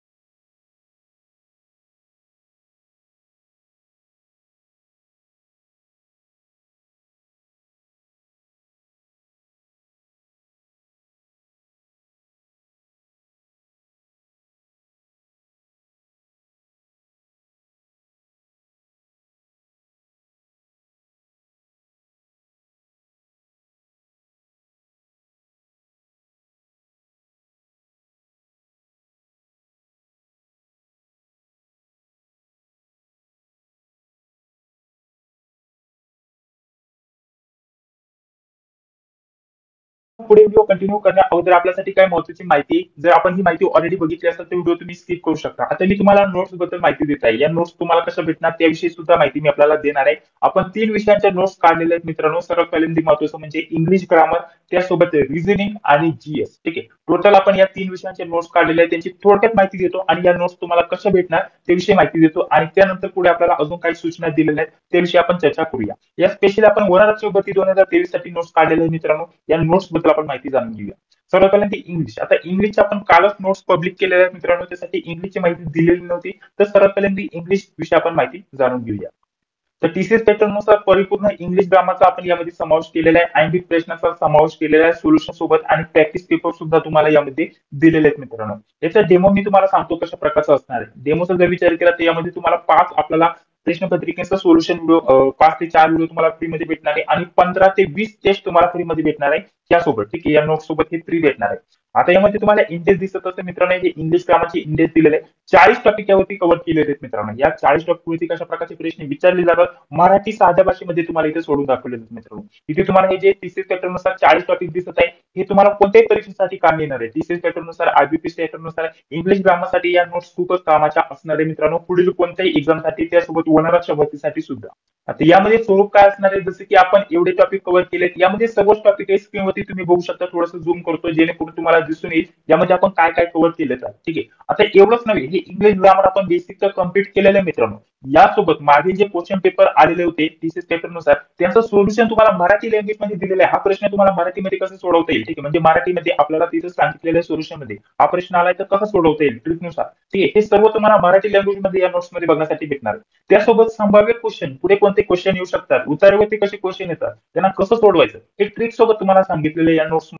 पुढे व्हिडिओ कंटिन्यू करण्या अगोदर आपल्यासाठी काय महत्त्वाची माहिती, जर आपण ही माहिती ऑलरेडी बघितली असेल तर व्हिडिओ तुम्ही स्किप करू शकता. आता मी तुम्हाला नोट्स बद्दल माहिती देत आहे. या नोट्स तुम्हाला कशा भेटणार त्याविषयी सुद्धा माहिती मी आपल्याला देणार आहे. आपण 3 विषयांच्या नोट्स काढलेल्या आहेत मित्रांनो. सर्वात पहिल्यांदा महत्त्वाचं म्हणजे इंग्लिश ग्रामर, त्यासोबत रिझनिंग आणि जीएस. ठीक आहे. टोटल आपण या 3 विषयांचे नोट्स काढलेले आहेत. त्यांची थोडक्यात माहिती देतो आणि या नोट्स तुम्हाला कशा भेटणार त्याविषयी माहिती देतो आणि त्यानंतर पुढे आपल्याला अजून काही सूचना दिलेल्या आहेत त्याविषयी आपण चर्चा करूया. या स्पेशली आपण वनरक्षक भरती 2023 साठी नोट्स काढलेले आहेत मित्रांनो. या नोट्स बद्दल आपण माहिती जाणून घेऊया. सर्वात पहिल्यांदा इंग्लिश. आता इंग्लिशचे आपण कालच नोट्स पब्लिक केलेल्या आहेत मित्रांनो, त्यासाठी इंग्लिशची माहिती दिलेली नव्हती. तर सर्वात पहिल्यांदा इंग्लिश विषयी आपण माहिती जाणून घेऊया. तर टीसीएस पॅटर्ननुसार परिपूर्ण इंग्लिश ग्रामरचा आपण यामध्ये समावेश केलेला आहे. 80 प्रश्नाचा समावेश केलेला आहे सोल्युशन सोबत आणि प्रॅक्टिस पेपर सुद्धा तुम्हाला यामध्ये दिलेले आहेत मित्रांनो. याचा डेमो मी तुम्हाला सांगतो कशा प्रकारचा असणार आहे. डेमोचा जर विचार केला तर यामध्ये तुम्हाला 5 आपल्याला प्रश्नपत्रिकेचं सोल्युशन व्हिडिओ, 5 ते 4 व्हिडिओ तुम्हाला फ्रीमध्ये भेटणार आहे आणि 15 ते 20 टेस्ट तुम्हाला फ्रीमध्ये भेटणार आहे. यासोबत ठीक आहे, या नोट सोबत हे फ्री भेटणार आहे. आता यामध्ये तुम्हाला इंडेक्स दिसत असेल मित्रांनो, हे इंग्लिश ग्रामरचे इंडेक्स दिलेले आहे. 40 टॉपिक यावरती कव्हर केलेले आहेत मित्रांनो. या 40 टॉपिक वरती कशा प्रकारचे प्रश्न विचारले जातात मराठी साध्या भाषेमध्ये तुम्हाला इथे सोडून दाखवले आहेत मित्रांनो. इथे तुम्हाला हे जे टीसीएस पॅटर्ननुसार 40 टॉपिक दिसत आहे हे तुम्हाला कोणत्याही परीक्षेसाठी काम येणार आहे. टीसीएस पॅटर्ननुसार, आयबीपीएस पॅटर्ननुसार इंग्लिश ग्रामरसाठी या नोट्स खूपच कामाच्या असणार आहे मित्रांनो, पुढील कोणत्याही एक्झामसाठी, त्यासोबत वनरक्षक भरतीसाठी सुद्धा. आता यामध्ये स्वरूप काय असणार आहे, जसं की आपण एवढे टॉपिक कव्हर केलेत, यामध्ये सर्वच टॉपिक आहे स्क्रीनवरती तुम्ही बघू शकता. थोडंसं झूम करतो जेणेकरून तुम्हाला दिसून येईल यामध्ये आपण काय काय कव्हर केलेत आहे. ठीक आहे. आता एवढंच नव्हे, हे इंग्लिश ग्रामर आपण बेसिक कम्प्लीट केलेलं आहे मित्रांनो. यासोबत मागील जे क्वेश्चन पेपर आलेले होते टीसीएस पेपरनुसार त्यांचं सोल्युशन तुम्हाला मराठी लँग्वेज मध्ये दिलेलं आहे. हा प्रश्न तुम्हाला मराठीमध्ये कसं सोडवता येईल, ठीक आहे, म्हणजे मराठीमध्ये आपल्याला तिथे सांगितलेल्या सोल्युशन मध्ये हा प्रश्न आलाय तर कसं सोडवता येईल ट्रिकनुसार, ठीक आहे, हे सर्व तुम्हाला मराठी लँग्वेज मध्ये या नोट्स मध्ये बघण्यासाठी भेटणार आहे. त्यासोबत संभाव्य क्वेश्चन, पुढे कोणते क्वेश्चन येऊ शकतात, उतार्यावरती कसे क्वेश्चन येतात, त्यांना कसं सोडवायचं हे ट्रिक सोबत तुम्हाला सांगितलेले या नोट्स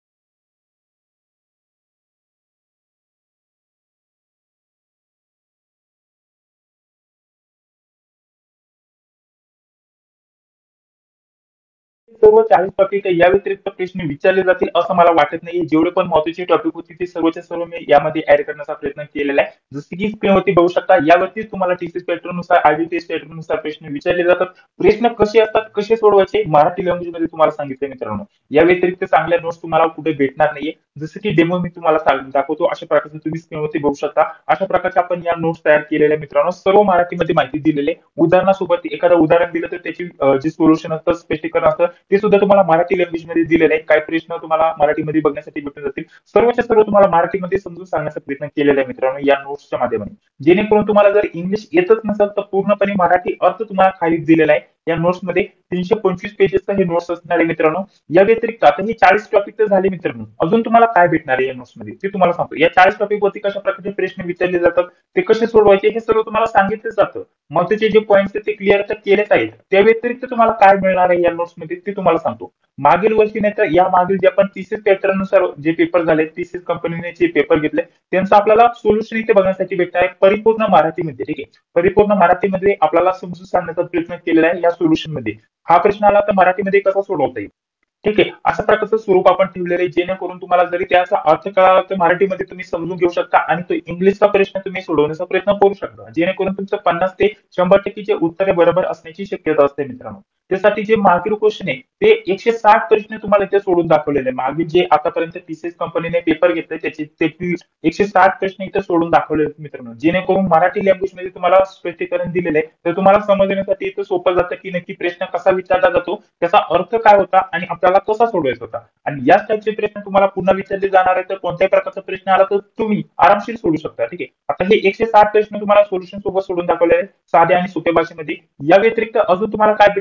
सर्व 40 टॉपिक या व्यतिरिक्त प्रश्न विचारले जातील असं मला वाटत नाही. जेवढे पण महत्वाचे टॉपिक होते ते सर्वच्या सर्व मी यामध्ये ऍड करण्याचा प्रयत्न केलेला आहे. जसे की स्क्रीनवरती बघू शकता, यावरती तुम्हाला टीसीएस पॅटर्ननुसार, आयबीपीएस पॅटर्ननुसार प्रश्न विचारले जातात. प्रश्न कसे असतात, कसे सोडवायचे मराठी लँग्वेज मध्ये तुम्हाला सांगितलं मित्रांनो. या व्यतिरिक्त चांगल्या नोट्स तुम्हाला कुठे भेटणार नाहीये. जसं की डेमो मी तुम्हाला दाखवतो अशा प्रकारचे तुम्ही स्क्रीनवरती बघू शकता. अशा प्रकारचे आपण या नोट्स तयार केलेल्या मित्रांनो, सर्व मराठीमध्ये माहिती दिलेली आहे. उदाहरणासोबत एखादं उदाहरण दिलं तर त्याची जे सोल्युशन असतं, स्पष्टीकरण असतं ते सुद्धा तुम्हाला मराठी लँग्वेज मध्ये दिलेलं आहे. काही प्रश्न तुम्हाला मराठीमध्ये बघण्यासाठी भेटून जातील. सर्वच्या सर्व तुम्हाला मराठीमध्ये समजून सांगण्याचा प्रयत्न केलेला आहे मित्रांनो या नोट्सच्या माध्यमाने. जेणेकरून तुम्हाला जर इंग्लिश येतच नसेल तर पूर्णपणे मराठी अर्थ तुम्हाला खाली दिलेला आहे. या नोट्स मध्ये 325 पेजेसचा हे नोट्स असणार आहे मित्रांनो. या व्यतिरिक्त आता हे 40 टॉपिक तर झाले मित्रांनो, अजून तुम्हाला काय भेटणार आहे या नोट्स मध्ये ते तुम्हाला सांगतो. या 40 टॉपिक वरती कशा प्रकारचे प्रश्न विचारले जातात, ते कसे सोडवायचे हे सर्व तुम्हाला सांगितलं जातं. मग त्याचे जे पॉईंट्स ते क्लिअर तर केलेच आहेत. त्या व्यतिरिक्त तुम्हाला काय मिळणार आहे या नोट्स मध्ये ते तुम्हाला सांगतो. मागील वर्षी नाही तर या मागील जे आपण टीसीएस पॅटर्ननुसार जे पेपर झाले, टीसीएस कंपनीने जे पेपर घेतले त्यांचं आपल्याला सोल्युशन इथे बघण्यासाठी भेटणार आहे परिपूर्ण मराठीमध्ये. ठीक आहे, परिपूर्ण मराठीमध्ये आपल्याला समजून सांगण्याचा प्रयत्न केलेला आहे या सोल्युशन मध्ये. हा प्रश्न आला तर मराठीमध्ये कसा सोडवता येईल, ठीक आहे, अशा प्रकारचं स्वरूप आपण ठेवलेलं आहे. जेणेकरून तुम्हाला जरी त्याचा अर्थ कळाला तर मराठीमध्ये तुम्ही समजून घेऊ शकता आणि तो इंग्लिशचा प्रश्न तुम्ही सोडवण्याचा प्रयत्न करू शकता. जेणेकरून तुमचं 50 ते 100% उत्तरे बरोबर असण्याची शक्यता असते मित्रांनो. त्यासाठी जे मागील क्वेश्चन आहे ते 160 प्रश्न तुम्हाला इथे सोडून दाखवलेले आहे. मागील जे आतापर्यंत टीसीएस कंपनीने पेपर घेतले त्याची 160 प्रश्न इथे सोडून दाखवले आहेत मित्रांनो. जेणेकरून मराठी लँग्वेज मध्ये तुम्हाला स्पष्टीकरण दिलेलं आहे तर तुम्हाला समजण्यासाठी इथं सोपं जातं की नक्की प्रश्न कसा विचारला जातो, त्याचा अर्थ काय होता आणि आपल्याला कसा सोडवायचा होता. आणि याच टाईपचे प्रश्न तुम्हाला पुन्हा विचारले जाणार आहे तर कोणत्याही प्रकारचा प्रश्न आला तर तुम्ही आरामशीर सोडू शकता. ठीक आहे, आता हे 160 प्रश्न तुम्हाला सोल्युशन सोबत सोडून दाखवले आहे साध्या आणि सोप्या भाषेमध्ये. या व्यतिरिक्त अजून तुम्हाला काय भेटणार आहे,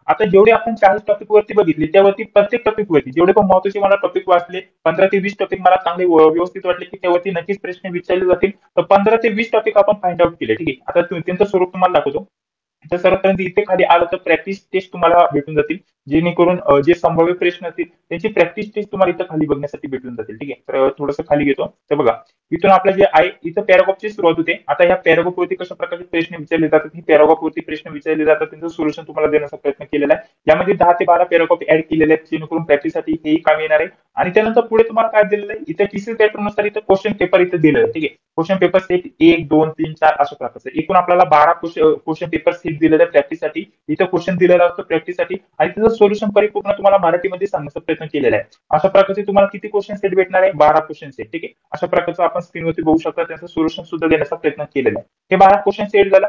आता जेवढे आपण 40 टॉपिक वरती बघितले त्यावरती प्रत्येक टॉपिक वरती जेवढे पण महत्त्वाचे मला टॉपिक वाचले 15 ते 20 टॉपिक मला चांगले व्यवस्थित वाटले की त्यावरती नक्कीच प्रश्न विचारले जातील. तर 15 ते 20 टॉपिक आपण फाइंड आउट केले. ठीक आहे. आता त्यांचं स्वरूप तुम्हाला दाखवतो. तर सर्वप्रथम इथे खाली आलं तर प्रॅक्टिस टेस्ट तुम्हाला भेटून जातील. जेणेकरून जे संभाव्य प्रश्न असतील त्यांची प्रॅक्टिस टेस्ट तुम्हाला इथं खाली बघण्यासाठी भेटून जातील. ठीक आहे. तर थोडंसं खाली घेतो. तर बघा इथून आपलं जे आहे इथं पॅराग्राफची सुरुवात होते. आता या पॅराग्राफ वरती कशा प्रकारचे प्रश्न विचारले जातात, ही पॅराग्राफ वरती प्रश्न विचारले जातात, त्यांचं सोल्युशन तुम्हाला देण्याचा प्रयत्न केलेला आहे. यामध्ये 10 ते 12 पॅराग्राफ ऍड केलेले आहेत जेणेकरून प्रॅक्टिससाठी हेही काम येणार आहे. आणि त्यानंतर पुढे तुम्हाला काय दिलेलं आहे, इथे टीसी पॅटर्न नुसार इथं क्वेश्चन पेपर इथं दिलेलं आहे. ठीक आहे. क्वेश्चन पेपर सेट 1, 2, 3, 4 अशा प्रकारचे एकूण आपल्याला 12 क्वेश्चन पेपर सेट दिलेले आहे प्रॅक्टिससाठी. इथं क्वेश्चन दिलेला असतो प्रॅक्टिससाठी आणि त्याचं सोल्युशन परिपूर्ण तुम्हाला मराठीमध्ये सांगण्याचा प्रयत्न केलेला आहे. अशा प्रकारचे तुम्हाला किती क्वेश्चन सेट भेटणार आहे, 12 क्वेश्चन सेट. ठीक आहे. अशा प्रकारचं आपण स्क्रीनवरती बघू शकता त्याचं सोल्युशन सुद्धा देण्याचा प्रयत्न केलेला आहे. हे 12 क्वेश्चन सेट झालं.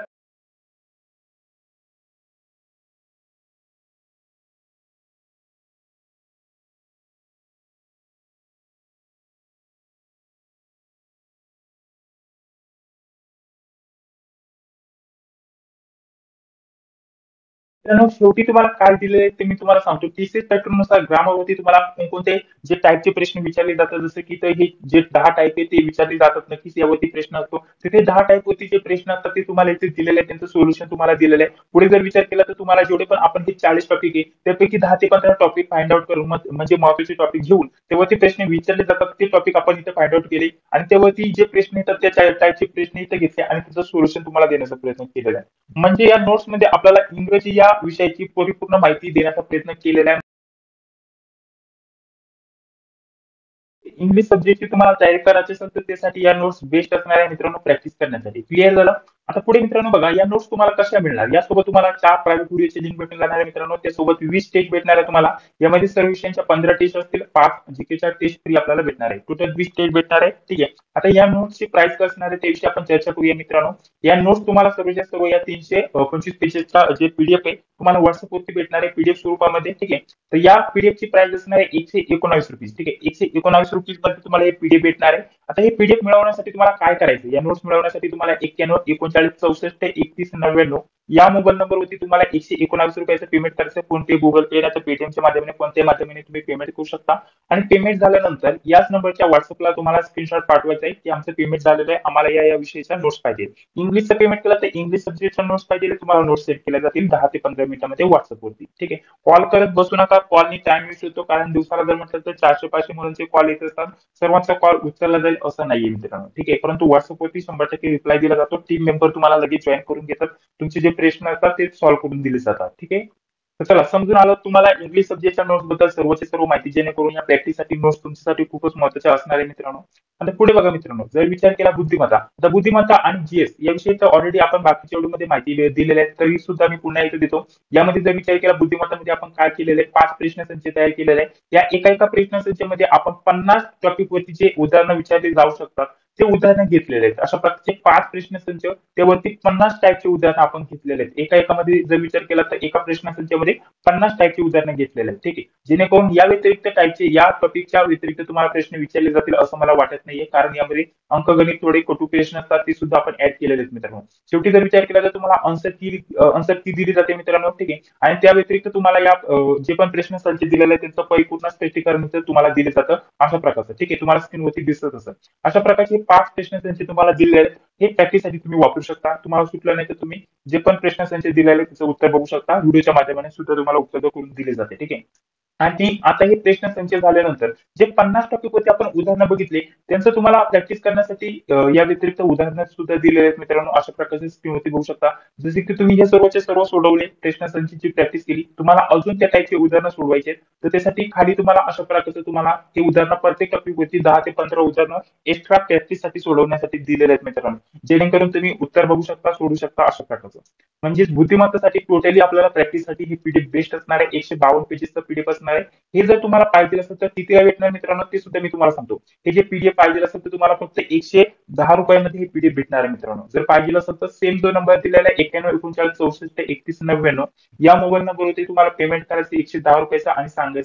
मित्रांनो शेवटी तुम्हाला काय दिले ते मी तुम्हाला सांगतो. टीसीएस पॅटर्न नुसार ग्रामरवरती तुम्हाला कोणकोणते जे टाईपचे प्रश्न विचारले जातात, जसं की ते हे जे 10 टाईप आहे ते विचारले जातात. नक्कीच यावरती प्रश्न असतो. तिथे 10 टाईप वरती जे प्रश्न असतात ते तुम्हाला इथे दिलेले आहे. त्यांचं सोल्युशन तुम्हाला दिलेलं आहे. पुढे जर विचार केला तर तुम्हाला जेवढे पण आपण हे 40 टॉपिक आहे त्यापैकी 10 ते 15 टॉपिक फाइंड आउट करून म्हणजे महत्त्वाचे टॉपिक घेऊन त्यावरती प्रश्न विचारले जातात. ते टॉपिक आपण इथे फाइंड आउट केले आणि त्यावरती जे प्रश्न येतात त्या टाईपचे प्रश्न इथे घेतले आणि त्याचं सोल्युशन तुम्हाला देण्याचा प्रयत्न केलेला आहे. म्हणजे या नोट्समध्ये आपल्याला इंग्रजी या विषयाची परिपूर्ण माहिती देण्याचा प्रयत्न केलेला आहे. इंग्लिश सब्जेक्टची तुम्हाला तयारी करायची असेल तर त्यासाठी या नोट्स बेस्ट असणार आहे मित्रांनो प्रॅक्टिस करण्यासाठी. क्लिअर झालं. आता पुढे मित्रांनो बघा या नोट्स तुम्हाला कशा मिळणार, यासोबत तुम्हाला 4 प्रायव्हेट व्हिडिओची लिंक भेटून जाणार आहे मित्रांनो. त्यासोबत 20 टेस्ट भेटणार आहे तुम्हाला. यामध्ये सर्व विषयांच्या 15 टेस्ट असतील, 5 जीकेच्या टेस्ट फ्री आपल्याला भेटणार आहे. टोटल 20 टेस्ट भेटणार आहे. ठीक आहे. आता या नोट्सची प्राइस काय असणार आहे त्याविषयी आपण चर्चा करूया मित्रांनो. या नोट्स तुम्हाला सर्वच्या सर्व या 325 पेजेसचा जे पीडीएफ आहे तुम्हाला व्हॉट्सअपवरती भेटणार आहे पीडीएफ स्वरूपामध्ये. ठीक आहे. तर या पीडीएफ ची प्राइस असणार आहे 119 रुपीज. ठीक आहे. 119 रुपीज मध्ये तुम्हाला हे पीडीएफ भेटणार आहे. आता हे पीडीएफ मिळवण्यासाठी तुम्हाला काय करायचं, या नोट्स मिळवण्यासाठी तुम्हाला 91 39 64 31 99 या मोबाईल नंबरवरती तुम्हाला 119 रुपयाचं पेमेंट करायचं. फोन पे, गुगल पे नाहीतर पेटीएमच्या माध्यमाने कोणत्याही माध्यमाने तुम्ही पेमेंट करू शकता. आणि पेमेंट झाल्यानंतर याच नंबरच्या व्हॉट्सअपला तुम्हाला स्क्रीनशॉट पाठवायचा आहे की आमचं पेमेंट झालेलं आहे, आम्हाला या विषयाचा नोट्स पाहिजे. इंग्लिशचं पेमेंट केलं तर इंग्लिश सब्जेक्टचा नोट्स पाहिजे, तुम्हाला नोट्स सेट केल्या जातील 10 ते 15 मिनिटांमध्ये व्हॉट्सअपवरती. ठीक आहे. कॉल करत बसू नका, कॉलनी टाइम वेस्ट होतो, कारण दिवसाला जर म्हटलं तर 400-500 मुलांचे कॉल येत असतात. सर्वांचा कॉल उचलला जाईल असं नाहीये मित्रांनो. ठीक आहे. परंतु व्हॉट्सअपवरती 100% रिप्लाय दिला जातो. टीम मेंबर तुम्हाला लगेच जॉईन करून घेतात. तुमचे जे प्रश्न असतात ते सॉल्व्ह करून दिले जातात. ठीक आहे. तर चला समजून आलं तुम्हाला इंग्लिश सब्जेक्टच्या नोट्स बद्दल सर्वचे सर्व माहिती, जेणेकरून या प्रॅक्टिससाठी नोट्स तुमच्यासाठी खूपच महत्त्वाच्या असणार आहे मित्रांनो. आता पुढे बघा मित्रांनो, जर विचार केला बुद्धिमत्ता, तर बुद्धिमत्ता आणि जीएस याविषयी तर ऑलरेडी आपण बाकीच्या व्हिडिओमध्ये माहिती दिलेली आहे, तरी सुद्धा मी पुन्हा इथे देतो. यामध्ये जर विचार केला बुद्धिमत्तामध्ये आपण काय केलेलं आहे, 5 प्रश्नसंच तयार केलेले आहे. या एका प्रश्नसंचामध्ये आपण 50 टॉपिक वरती जे उदाहरणं विचारले जाऊ शकतात ते उदाहरणं घेतलेले आहेत. अशा प्रकारचे 5 प्रश्नसंच त्यावरती 50 टाईपचे उदाहरणं आपण घेतलेले आहेत. एकामध्ये जर विचार केला तर एका प्रश्नसंचामध्ये 50 टाईपची उदाहरणं घेतलेले आहेत. ठीक आहे. जेणेकरून या व्यतिरिक्त टाईपचे या टॉपिकच्या व्यतिरिक्त तुम्हाला प्रश्न विचारले जातील असं मला वाटत नाहीये, कारण यामध्ये अंकगणित थोडे कटू प्रश्न असतात ते सुद्धा आपण ऍड केलेले आहेत मित्रांनो. शेवटी जर विचार केला तर तुम्हाला आन्सर की दिली जाते मित्रांनो. ठीक आहे. आणि त्या व्यतिरिक्त तुम्हाला या जे पण प्रश्न संच दिलेले आहेत त्यांचं परिपूर्ण स्पष्टीकरण तुम्हाला दिलं जातं अशा प्रकारचं. ठीक आहे. तुम्हाला स्क्रीनवरती दिसत असं अशा प्रकारचे 5 प्रश्न संच तुम्हाला दिलेले आहेत. हे प्रॅक्टिससाठी तुम्ही वापरू शकता. तुम्हाला सुटलं नाही तर तुम्ही जे पण प्रश्न संच दिलेले आहेत त्याचं उत्तर बघू शकता. व्हिडिओच्या माध्यमाने सुद्धा तुम्हाला उपलब्ध करून दिले जाते. ठीक आहे. आणि आता हे प्रश्न संच झाल्यानंतर जे 50 टॉपिक वरती आपण उदाहरणं बघितले त्यांचं तुम्हाला प्रॅक्टिस करण्यासाठी या व्यतिरिक्त उदाहरणं सुद्धा दिलेले आहेत मित्रांनो. अशा प्रकारचे स्क्रीनवरती बघू शकता. जसे की तुम्ही हे सर्वचे सर्व सोडवले, प्रश्न संचची प्रॅक्टिस केली, तुम्हाला अजून त्या टाईपचे उदाहरणं सोडवायचे तर त्यासाठी खाली तुम्हाला अशा प्रकारचं तुम्हाला हे उदाहरणं प्रत्येक टॉपिक वरती 10 ते 15 उदाहरणं एक्स्ट्रा प्रॅक्टिससाठी सोडवण्यासाठी दिलेले आहेत मित्रांनो. जेणेकरून तुम्ही उत्तर बघू शकता, सोडू शकता अशा प्रकारचं. म्हणजेच बुद्धिमत्तेसाठी टोटली आपल्याला प्रॅक्टिससाठी ही पीडीएफ बेस्ट असणार आहे. 152 पेजेसचं पीडीएफ असणार आहे. हे जर तुम्हाला पाहिजे असेल तर किती भेटणार मित्रांनो ते सुद्धा मी तुम्हाला सांगतो. हे जे पीडीएफ पाहिजे असेल तर तुम्हाला फक्त 110 रुपयामध्ये हे पीडीएफ भेटणार आहे मित्रांनो. जर पाहिजे असेल तर सेम जो नंबर दिलेला आहे 91 39 64 31 99 या मोबाईल नंबरवरती तुम्हाला पेमेंट करायचं 110 रुपयाचं आणि सांगायचं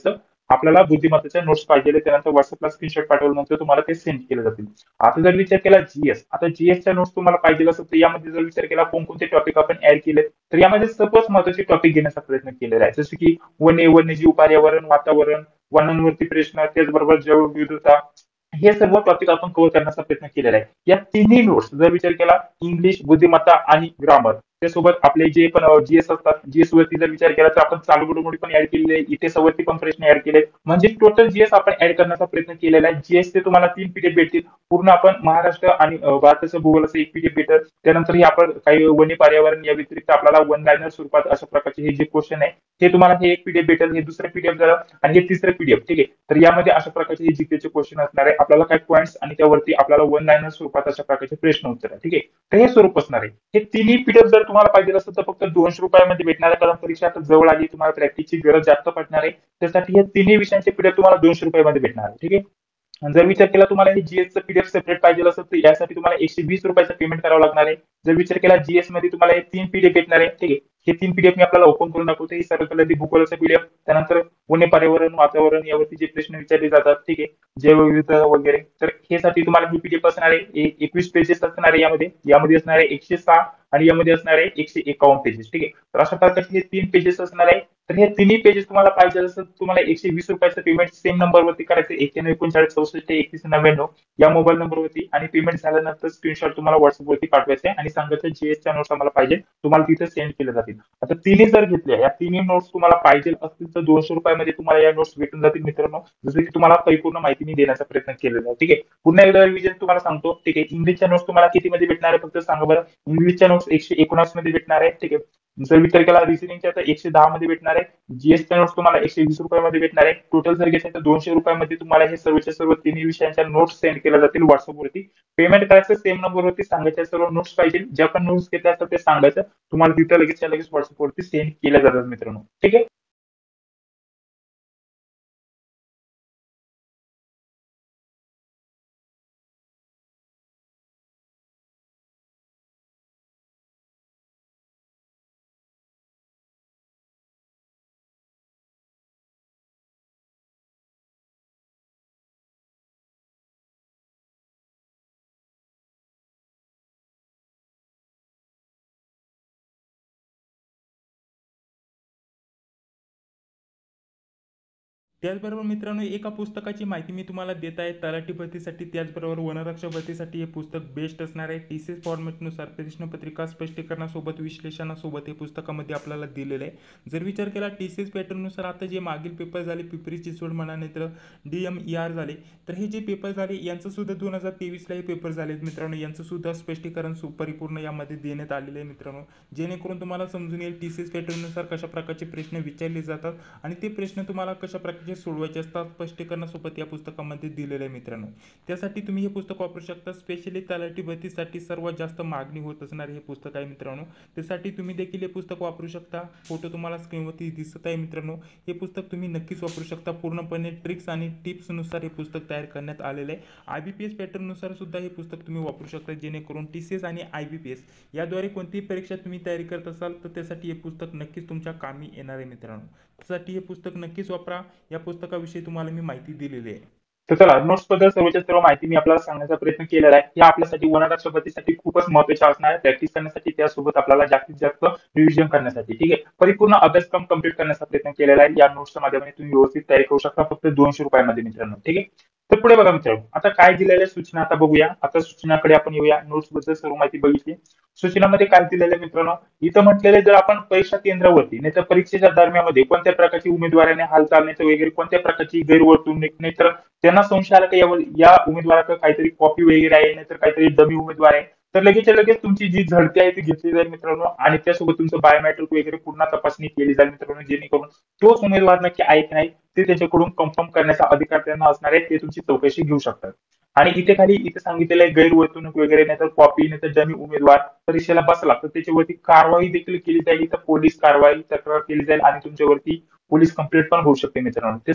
आपल्याला बुद्धिमत्तेच्या नोट्स पाहिजे, त्यानंतर व्हॉट्सअपला स्क्रीनशॉट पाठवल्यानंतर तुम्हाला ते सेंड केले जातील. आता जर विचार केला जीएस, आता जीएसच्या नोट्स तुम्हाला पाहिजे असेल तर यामध्ये जर विचार केला कोणकोणते टॉपिक आपण ऍड केले, तर यामध्ये सर्वच महत्वाचे टॉपिक घेण्याचा प्रयत्न केलेला आहे. जसे की वने, वन्यजीव, पर्यावरण, वातावरण, वनांवरती प्रश्न, त्याचबरोबर जैवविविधता, हे सर्व टॉपिक आपण कव्हर करण्याचा प्रयत्न केलेला आहे. या तिन्ही नोट्स जर विचार केला, इंग्लिश, बुद्धिमत्ता आणि ग्रामर, त्यासोबत आपले जे पण जीएस असतात, जीएस वरती जर विचार केला तर आपण चालू घडामोडी पण ऍड केलेले आहे, इतिहासावरती पण प्रश्न ऍड केले, म्हणजे टोटल जीएस आपण ऍड करण्याचा प्रयत्न केलेला आहे. जीएस चे तुम्हाला 3 पीडीएफ भेटतील. पूर्ण आपण महाराष्ट्र आणि भारताचं भूगोलाचं एक पीडीएफ भेटेल. त्यानंतर हे आपण काही वन्य पर्यावरण या व्यतिरिक्त आपल्याला वन लाईनर स्वरूपात अशा प्रकारचे हे जे क्वेश्चन आहे ते तुम्हाला हे एक पीडीएफ भेटेल. हे दुसरं पीडीएफ झालं आणि हे तिसरं पीडीएफ. ठीक आहे, तर यामध्ये अशा प्रकारचे हे जीकेचे क्वेश्चन असणार आहे. आपल्याला काही पॉईंट्स आणि त्यावरती आपल्याला वन लाईनर स्वरूपात अशा प्रकारचे प्रश्न उत्तर आहे. ठीक आहे, तर हे स्वरूप असणार आहे. हे तिन्ही पीडीएफ जर तुम्हाला पाहिजे असेल तर फक्त 200 रुपयामध्ये भेटणार आहे, कारण परीक्षा आता जवळ आली, तुम्हाला प्रॅक्टिसची गरज जास्त पडणार आहे. त्यासाठी हे तिन्ही विषयांचे पीडीएफ तुम्हाला 200 रुपयामध्ये भेटणार आहे. ठीक आहे, आणि जर विचार केला तुम्हाला हे जीएसचं पीडीएफ सेपरेट पाहिजे असेल तर यासाठी तुम्हाला 120 रुपयाचं पेमेंट करावं लागणार आहे. जर विचार केला जीएस मध्ये तुम्हाला हे 3 पीडीएफ भेटणार आहे. ठीक आहे, हे 3 पीडीएफ मी आपल्याला ओपन करून दाखवतो. ही सर्व पहिल्यांदा भूगोलाचं पीडीएफ, त्यानंतर वन्य पर्यावरण, वातावरण यावरती जे प्रश्न विचारले जातात, ठीक आहे, जैवविविधता वगैरे, तर हे साठी तुम्हाला ही पीडीएफ असणार आहे. 21 पेजेस असणार आहे. यामध्ये असणार आहे 106 आणि यामध्ये असणार आहे 151 पेजेस. ठीक आहे, तर अशा प्रकारचे हे 3 पेजेस असणार आहे. तर हे तिन्ही पेजेस तुम्हाला पाहिजे असेल तर तुम्हाला 120 रुपयाचं पेमेंट सेम नंबरवरती करायचं, 91 39 64 61 99 या मोबाईल नंबरवरती, आणि पेमेंट झाल्यानंतर स्क्रीनशॉट तुम्हाला व्हॉट्सअपवरती पाठवायचे आहे आणि सांगायचं जीएसच्या नोट्स आम्हाला पाहिजे, तुम्हाला तिथे सेंड केले जातील. आता तिन्ही जर घेतल्या, या तिन्ही नोट्स तुम्हाला पाहिजे असतील तर 200 रुपयामध्ये तुम्हाला या नोट्स भेटून जातील मित्रांनो. जसं की तुम्हाला परिपूर्ण माहिती मी देण्याचा प्रयत्न केलेला आहे. ठीक आहे, पुन्हा एकदा रिव्हिजन तुम्हाला सांगतो. ठीक आहे, इंग्लिशच्या नोट्स तुम्हाला कितीमध्ये भेटणार आहे फक्त सांगा बरं. इंग्लिशच्या नोट्स 119 मध्ये भेटणार आहे. ठीक आहे, जर विचार केला रिझनिंगच्या तर 110 मध्ये भेटणार आहे. जीएसच्या नोट्स तुम्हाला 120 रुपयामध्ये भेटणार आहे. टोटल जर घेतलं तर 200 रुपयामध्ये तुम्हाला हे सर्वच्या सर्व तिन्ही विषयांच्या नोट्स सेंड केल्या जातील व्हॉट्सअपवरती. पेमेंट करायचं सेम नंबरवरती, सांगायच्या सर्व नोट्स पाहिजे, ज्या पण नोट्स घेतल्या असतात ते सांगायचं, तुम्हाला तिथं लगेच व्हॉट्सअपवरती सेंड केल्या जातात मित्रांनो. ठीक आहे. त्याचबरोबर मित्रांनो, एका पुस्तकाची माहिती मी तुम्हाला देत आहे तलाठी भरतीसाठी, त्याचबरोबर वनरक्षक भरतीसाठी हे पुस्तक बेस्ट असणार आहे. टीसीएस फॉर्मॅटनुसार प्रश्नपत्रिका स्पष्टीकरणासोबत विश्लेषणासोबत हे पुस्तकामध्ये आपल्याला दिलेलं आहे. जर विचार केला टीसीएस पॅटर्ननुसार आता जे मागील पेपर झाले, पिंपरी चिंचवड म्हणा नाहीतर DMER झाले, तर हे जे पेपर झाले यांचं सुद्धा 2023ला हे पेपर झाले मित्रांनो. यांचं सुद्धा स्पष्टीकरण परिपूर्ण यामध्ये देण्यात आलेलं आहे मित्रांनो, जेणेकरून तुम्हाला समजून येईल टीसीएस पॅटर्ननुसार कशा प्रकारचे प्रश्न विचारले जातात आणि ते प्रश्न तुम्हाला कशा प्रकारचे सोडवायचे असतात स्पष्टीकरणासोबत या पुस्तकामध्ये दिलेलं आहे मित्रांनो. त्यासाठी तुम्ही हे पुस्तक वापरू शकता. स्पेशली तलाठी भरतीसाठी सर्वात जास्त मागणी होत असणारे हे पुस्तक आहे मित्रांनो. त्यासाठी तुम्ही देखील हे पुस्तक वापरू शकता. फोटो तुम्हाला स्क्रीनवरती दिसत आहे मित्रांनो. हे पुस्तक तुम्ही नक्कीच वापरू शकता. पूर्णपणे ट्रिक्स आणि टिप्सनुसार हे पुस्तक तयार करण्यात आलेलं आहे. IBPS पॅटर्ननुसार सुद्धा हे पुस्तक तुम्ही वापरू शकता, जेणेकरून TCS आणि IBPS याद्वारे कोणतीही परीक्षा तुम्ही तयारी करत असाल तर त्यासाठी हे पुस्तक नक्कीच तुमच्या कामी येणार आहे मित्रांनो. त्यासाठी हे पुस्तक नक्कीच वापरा. या पुस्तकाविषयी तुम्हाला मी माहिती दिलेली आहे. तर चला, नोट्स बद्दल सर्वच्या सर्व माहिती मी आपल्याला सांगण्याचा प्रयत्न केलेला आहे. हे आपल्यासाठी वनरक्षक भरतीसाठी खूपच महत्त्वाचे असणार आहे, प्रॅक्टिस करण्यासाठी, त्यासोबत आपल्याला जास्तीत जास्त रिव्हिजन करण्यासाठी. ठीक आहे, परिपूर्ण अभ्यासक्रम कंप्लीट करण्याचा प्रयत्न केलेला आहे. या नोट्सच्या माध्यमाने तुम्ही व्यवस्थित तयारी करू शकता फक्त 200 रुपयामध्ये मित्रांनो. ठीक आहे, तर पुढे बघा मित्रांनो, आता काय दिलेल्या सूचना आता बघूया. आता सूचनाकडे आपण येऊया. नोट्स बद्दल सर्व माहिती बघितली. सूचनामध्ये काय दिलेलं आहे मित्रांनो, इथं म्हटलेलं जर आपण परीक्षा केंद्रावरती नाही तर परीक्षेच्या दरम्यानमध्ये कोणत्या प्रकारची उमेदवाराने हालचाल नाही तर वगैरे कोणत्या प्रकारची गैरवर्तणूक नाही तर त्यांना संशय आला की या उमेदवाराकडे काहीतरी कॉपी वगैरे आहे नाहीतर काहीतरी डमी उमेदवार आहे, तर लगेच लगेच तुमची जी झडती आहे ती घेतली जाईल मित्रांनो, आणि त्यासोबत तुमचं बायोमेट्रिक वगैरे पूर्ण तपासणी केली जाईल मित्रांनो, जेणेकरून तोच उमेदवार नक्की आहे की नाही ते त्याच्याकडून कन्फर्म करण्याचा अधिकार त्यांना असणार आहे. ते तुमची चौकशी घेऊ शकतात. आणि इथे सांगितलेलं आहे गैरवर्तणूक वगैरे नाही तर कॉपी नाही तर डमी उमेदवार परीक्षेला बसला तर त्याच्यावरती कारवाई देखील केली जाईल. इथं पोलीस कारवाई तक्रार केली जाईल आणि तुमच्यावरती पोलीस कंप्लेंट पण होऊ शकते मित्रांनो.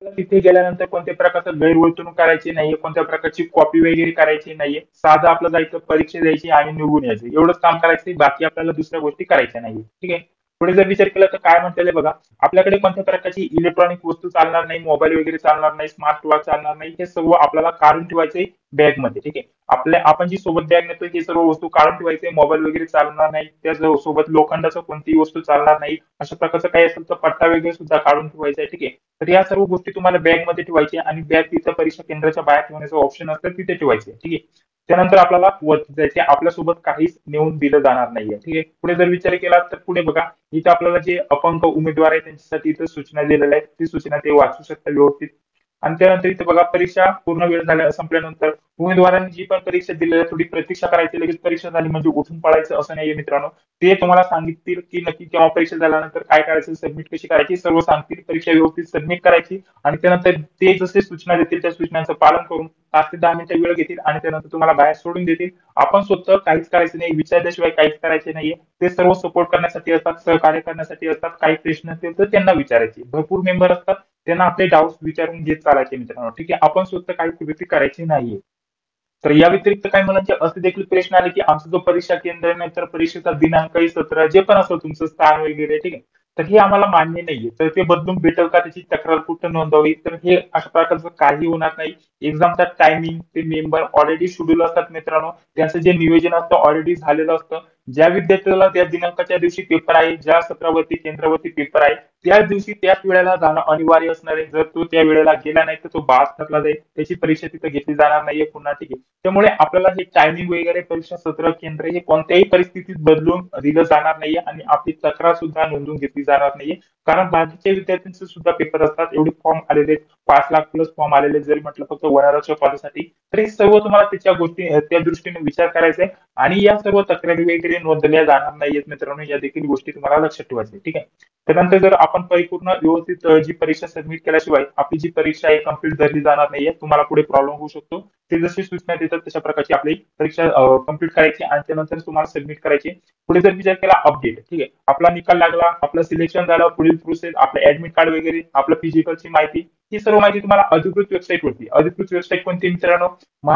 तिथे गेल्यानंतर कोणत्या प्रकारचं गैरवर्तणूक करायची नाहीये, कोणत्या प्रकारची कॉपी वगैरे करायची नाहीये. साधं आपलं जायचं, परीक्षा द्यायची आणि निघून यायचं. एवढंच काम करायचं. बाकी आपल्याला दुसऱ्या गोष्टी करायच्या नाहीये. ठीक आहे. पुढे जर विचार केला तर काय म्हणताय बघा, आपल्याकडे कोणत्या प्रकारची इलेक्ट्रॉनिक वस्तू चालणार नाही, मोबाईल वगैरे चालणार नाही, स्मार्ट वॉच चालणार नाही. हे सर्व आपल्याला काढून ठेवायचे बॅगमध्ये. ठीक आहे. आपण जी सोबत बॅग नेतो ही सर्व वस्तू काढून ठेवायचे. मोबाईल वगैरे चालणार नाही, त्या सोबत लोखंडाचं कोणतीही वस्तू चालणार नाही. अशा प्रकारचं काही असेल तर पट्टा वगैरे सुद्धा काढून ठेवायचा आहे. ठीक आहे. तर या सर्व गोष्टी तुम्हाला बॅगमध्ये ठेवायची आणि बॅग तिथं परीक्षा केंद्राच्या बाहेर ठेवण्याचं ऑप्शन असतं, तिथे ठेवायचे. ठीक आहे. त्यानंतर आपल्याला वरती जायचे. आपल्यासोबत काहीच नेऊन दिलं जाणार नाहीये. ठीक आहे. पुढे जर विचार केला तर पुढे बघा, इथं आपल्याला जे अपंग उमेदवार आहेत त्यांच्यासाठी इथं सूचना दिलेल्या आहेत. ती सूचना ते वाचू शकता व्यवस्थित. आणि त्यानंतर इथे बघा, परीक्षा पूर्ण वेळ झाल्या संपल्यानंतर उमेदवारांनी जी पण परीक्षा दिलेली आहे थोडी प्रतीक्षा करायची. लगेच परीक्षा झाली म्हणजे उठून पळायचं असं नाहीये मित्रांनो. ते तुम्हाला सांगतील की नक्की केव्हा परीक्षा झाल्यानंतर काय करायचं, सबमिट कशी करायची, सर्व सांगतील. परीक्षा व्यवस्थित सबमिट करायची आणि त्यानंतर ते जसे सूचना देतील त्या सूचनांचं पालन करून 5 ते 10 मिनिटं वेळ घेतील आणि त्यानंतर तुम्हाला बाहेर सोडून देतील. आपण स्वतः काहीच करायचं नाही, विचारल्याशिवाय काहीच करायचे नाहीये. ते सर्व सपोर्ट करण्यासाठी असतात, सहकार्य करण्यासाठी असतात. काही प्रश्न असतील तर त्यांना विचारायचे. भरपूर मेंबर असतात, त्यांना आपले डाऊट्स विचारून घेत चालायचे मित्रांनो. ठीक आहे. आपण स्वतः काही कृती करायची नाहीये. तर या व्यतिरिक्त काही मुलांचे असे देखील प्रश्न आले की आमचा जो परीक्षा केंद्र नाही तर परीक्षेचा दिनांक, सत्र जे पण असेल तुमचं स्थान वगैरे. ठीक आहे. तर हे आम्हाला मान्य नाहीये, तर ते बदलून भेटेल का, त्याची तक्रार कुठं नोंदवावी. तर हे अशा प्रकारचं काही होणार नाही. एक्झामचा टायमिंग ते मेंबर ऑलरेडी शेड्यूल असतात मित्रांनो. त्यांचं जे नियोजन असतं ऑलरेडी झालेलं असतं. ज्या विद्यार्थ्याला त्या दिनांकाच्या दिवशी पेपर आहे, ज्या सत्रावरती केंद्रावरती पेपर आहे, त्याच दिवशी त्याच वेळेला जाणं अनिवार्य असणार आहे. जर तो त्या वेळेला गेला नाही तर तो बाद ठरला जाईल. त्याची परीक्षा तिथे घेतली जाणार नाहीये पुन्हा. ठीक आहे. त्यामुळे आपल्याला हे टायमिंग वगैरे, परीक्षा सत्र, केंद्र हे कोणत्याही परिस्थितीत बदलून दिलं जाणार नाहीये आणि आपली तक्रार सुद्धा नोंदवून घेतली जाणार नाहीये. कारण बाकीच्या विद्यार्थ्यांचे सुद्धा पेपर असतात. एवढे फॉर्म आलेले आहेत, 5 लाख प्लस फॉर्म आलेले, जरी म्हटलं फक्त वनरच्या पदासाठी. तर हे सर्व तुम्हाला त्याच्या गोष्टी त्या दृष्टीने विचार करायचा आहे आणि या सर्व तक्रारी वगैरे नोंदवल्या जाणार नाहीयेत मित्रांनो. या देखील गोष्टी तुम्हाला लक्षात ठेवायच्या. ठीक आहे. त्यानंतर जर आपण परिपूर्ण व्यवस्थित जी परीक्षा सबमिट केल्याशिवाय आपली जी परीक्षा आहे कम्प्लीट धरली जाणार नाहीये. तुम्हाला पुढे प्रॉब्लेम होऊ शकतो. ते जशी सूचना देतात तशा प्रकारची आपली परीक्षा कम्प्लीट करायची आणि त्यानंतर तुम्हाला सबमिट करायची. पुढे जर विचार केला अपडेट. ठीक आहे. आपला निकाल लागला, आपलं सिलेक्शन झालं, पुढील प्रोसेस, आपलं ऍडमिट कार्ड वगैरे, आपलं फिजिकलची माहिती, ही सर्व माहिती तुम्हाला अधिकृत वेबसाईटवरती. अधिकृत वेबसाईट कोणती मित्रांनो?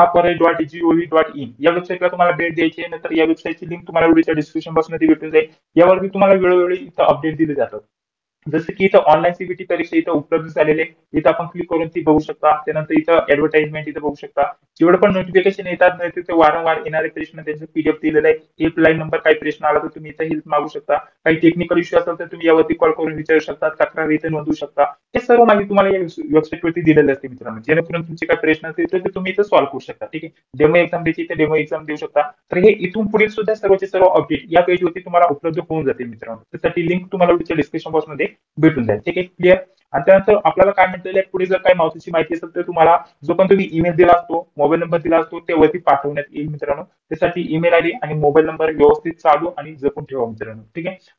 महापौर.gov.in या वेबसाईटला तुम्हाला भेट द्यायची आहे. नंतर या वेबसाईटची लिंक तुम्हाला व्हिडिओच्या डिस्क्रिप्शन बॉक्समध्ये भेटून जाईल. यावरती तुम्हाला वेळोवेळी इथं अपडेट दिले जातात. जसं की इथं ऑनलाईन सीबीटी परीक्षा इथं उपलब्ध झालेली आहे. इथं आपण क्लिक करून ती बघू शकता. त्यानंतर इथं ऍडव्हर्टाइजमेंट इथं बघू शकता. जेवढं पण नोटिफिकेशन येतात नाही तिथे वारंवार येणारे प्रश्न त्यांचे पीडीएफ दिलेले आहे. हेल्पलाईन नंबर, काही प्रश्न आला तर तुम्ही इथं हेल्प मागू शकता. काही टेक्निकल इश्यू असेल तर तुम्ही यावरती कॉल करून विचारू शकता. तक्रार इथे नोंदवू शकता. हे सर्व माहिती तुम्हाला या वेबसाईटवरती दिलेली असते मित्रांनो. जेणेकरून तुमचे काही प्रश्न असतील तर ते तुम्ही इथं सॉल्व्ह करू शकता. ठीक आहे. डेमो एक्झाम द्यायची तर डेमो एक्झाम देऊ शकता. तर हे इथून पुढील सुद्धा सर्वचे सर्व अपडेट या पेजवरती तुम्हाला उपलब्ध होऊन जातील मित्रांनो. त्यासाठी लिंक तुम्हाला डिस्क्रिप्शन बॉक्समध्ये भेटून जाईल. ठीक आहे. क्लिअर. आणि त्यानंतर आपल्याला काय म्हटलेलं आहे, पुढे जर काही महत्त्वाची माहिती असेल तर तुम्हाला जो पण तुम्ही ईमेल दिला असतो, मोबाईल नंबर दिला असतो, त्यावरती पाठवण्यात येईल मित्रांनो. त्यासाठी ईमेल आयडी आणि मोबाईल नंबर व्यवस्थित चालू आणि जपून ठेवा मित्रांनो. ठीक आहे.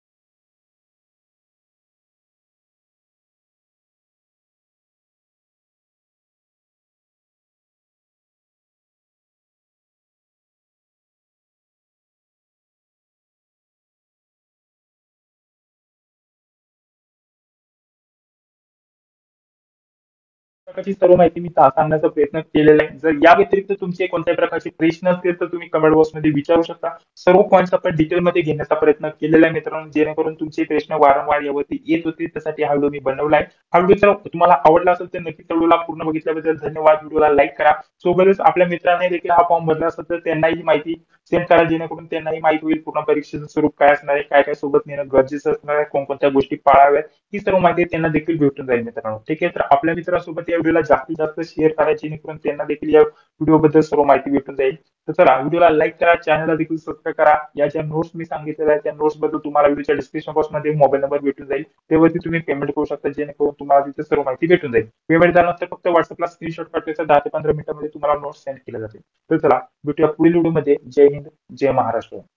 प्रकारची सर्व माहिती मी सांगण्याचा प्रयत्न केलेला आहे. जर या व्यतिरिक्त तुमचे कोणत्याही प्रकारचे प्रश्न असतील तर तुम्ही कमेंट बॉक्समध्ये विचारू शकता. सर्व पॉईंट्स आपण डिटेलमध्ये घेण्याचा प्रयत्न केलेला आहे मित्रांनो, जेणेकरून तुमचे प्रश्न वारंवार यावरती येत होते. त्यासाठी हा व्हिडिओ मी बनवला आहे. हा व्हिडिओ जर तुम्हाला आवडला असेल तर नक्कीच व्हिडिओला पूर्ण बघितल्याबद्दल धन्यवाद. व्हिडिओला लाईक करा. सोबतच आपल्या मित्रांनी देखील हा फॉर्म भरला असेल तर त्यांनाही माहिती सेंड करा, जेणेकरून त्यांनाही माहिती होईल पूर्ण परीक्षेचं स्वरूप काय असणार आहे, काय काय सोबत नेणं गरजेचं असणार आहे, कोणकोणत्या गोष्टी पाळाव्यात, ही सर्व माहिती त्यांना देखील भेटून जाईल मित्रांनो. ठीक आहे. तर आपल्या मित्रांसोबत या व्हिडिओला जास्तीत जास्त शेअर करा, जेणेकरून त्यांना देखील या व्हिडिओ बद्दल सर्व माहिती भेटून जाईल. तर चला, व्हिडिओला लाईक करा, चॅनलला देखील सबस्क्राईब करा. या ज्या नोट्स मी सांगितलेल्या आहेत त्या नोट्स बद्दल तुम्हाला व्हिडिओच्या डिस्क्रिप्शन बॉक्समध्ये मोबाईल नंबर भेटून जाईल. त्यावरती तुम्ही पेमेंट करू शकता, जेणेकरून तुम्हाला तिथे सर्व माहिती भेटून जाईल. पेमेंट झाल्यानंतर फक्त व्हॉट्सअपला स्क्रीनशॉट पाठवायचा, 10 ते 15 मिनिटांमध्ये तुम्हाला नोट्स सेंड केल्या जातील. तर चला, भेटूया पुढील व्हिडिओमध्ये. जय हिंद, जय महाराष्ट्र.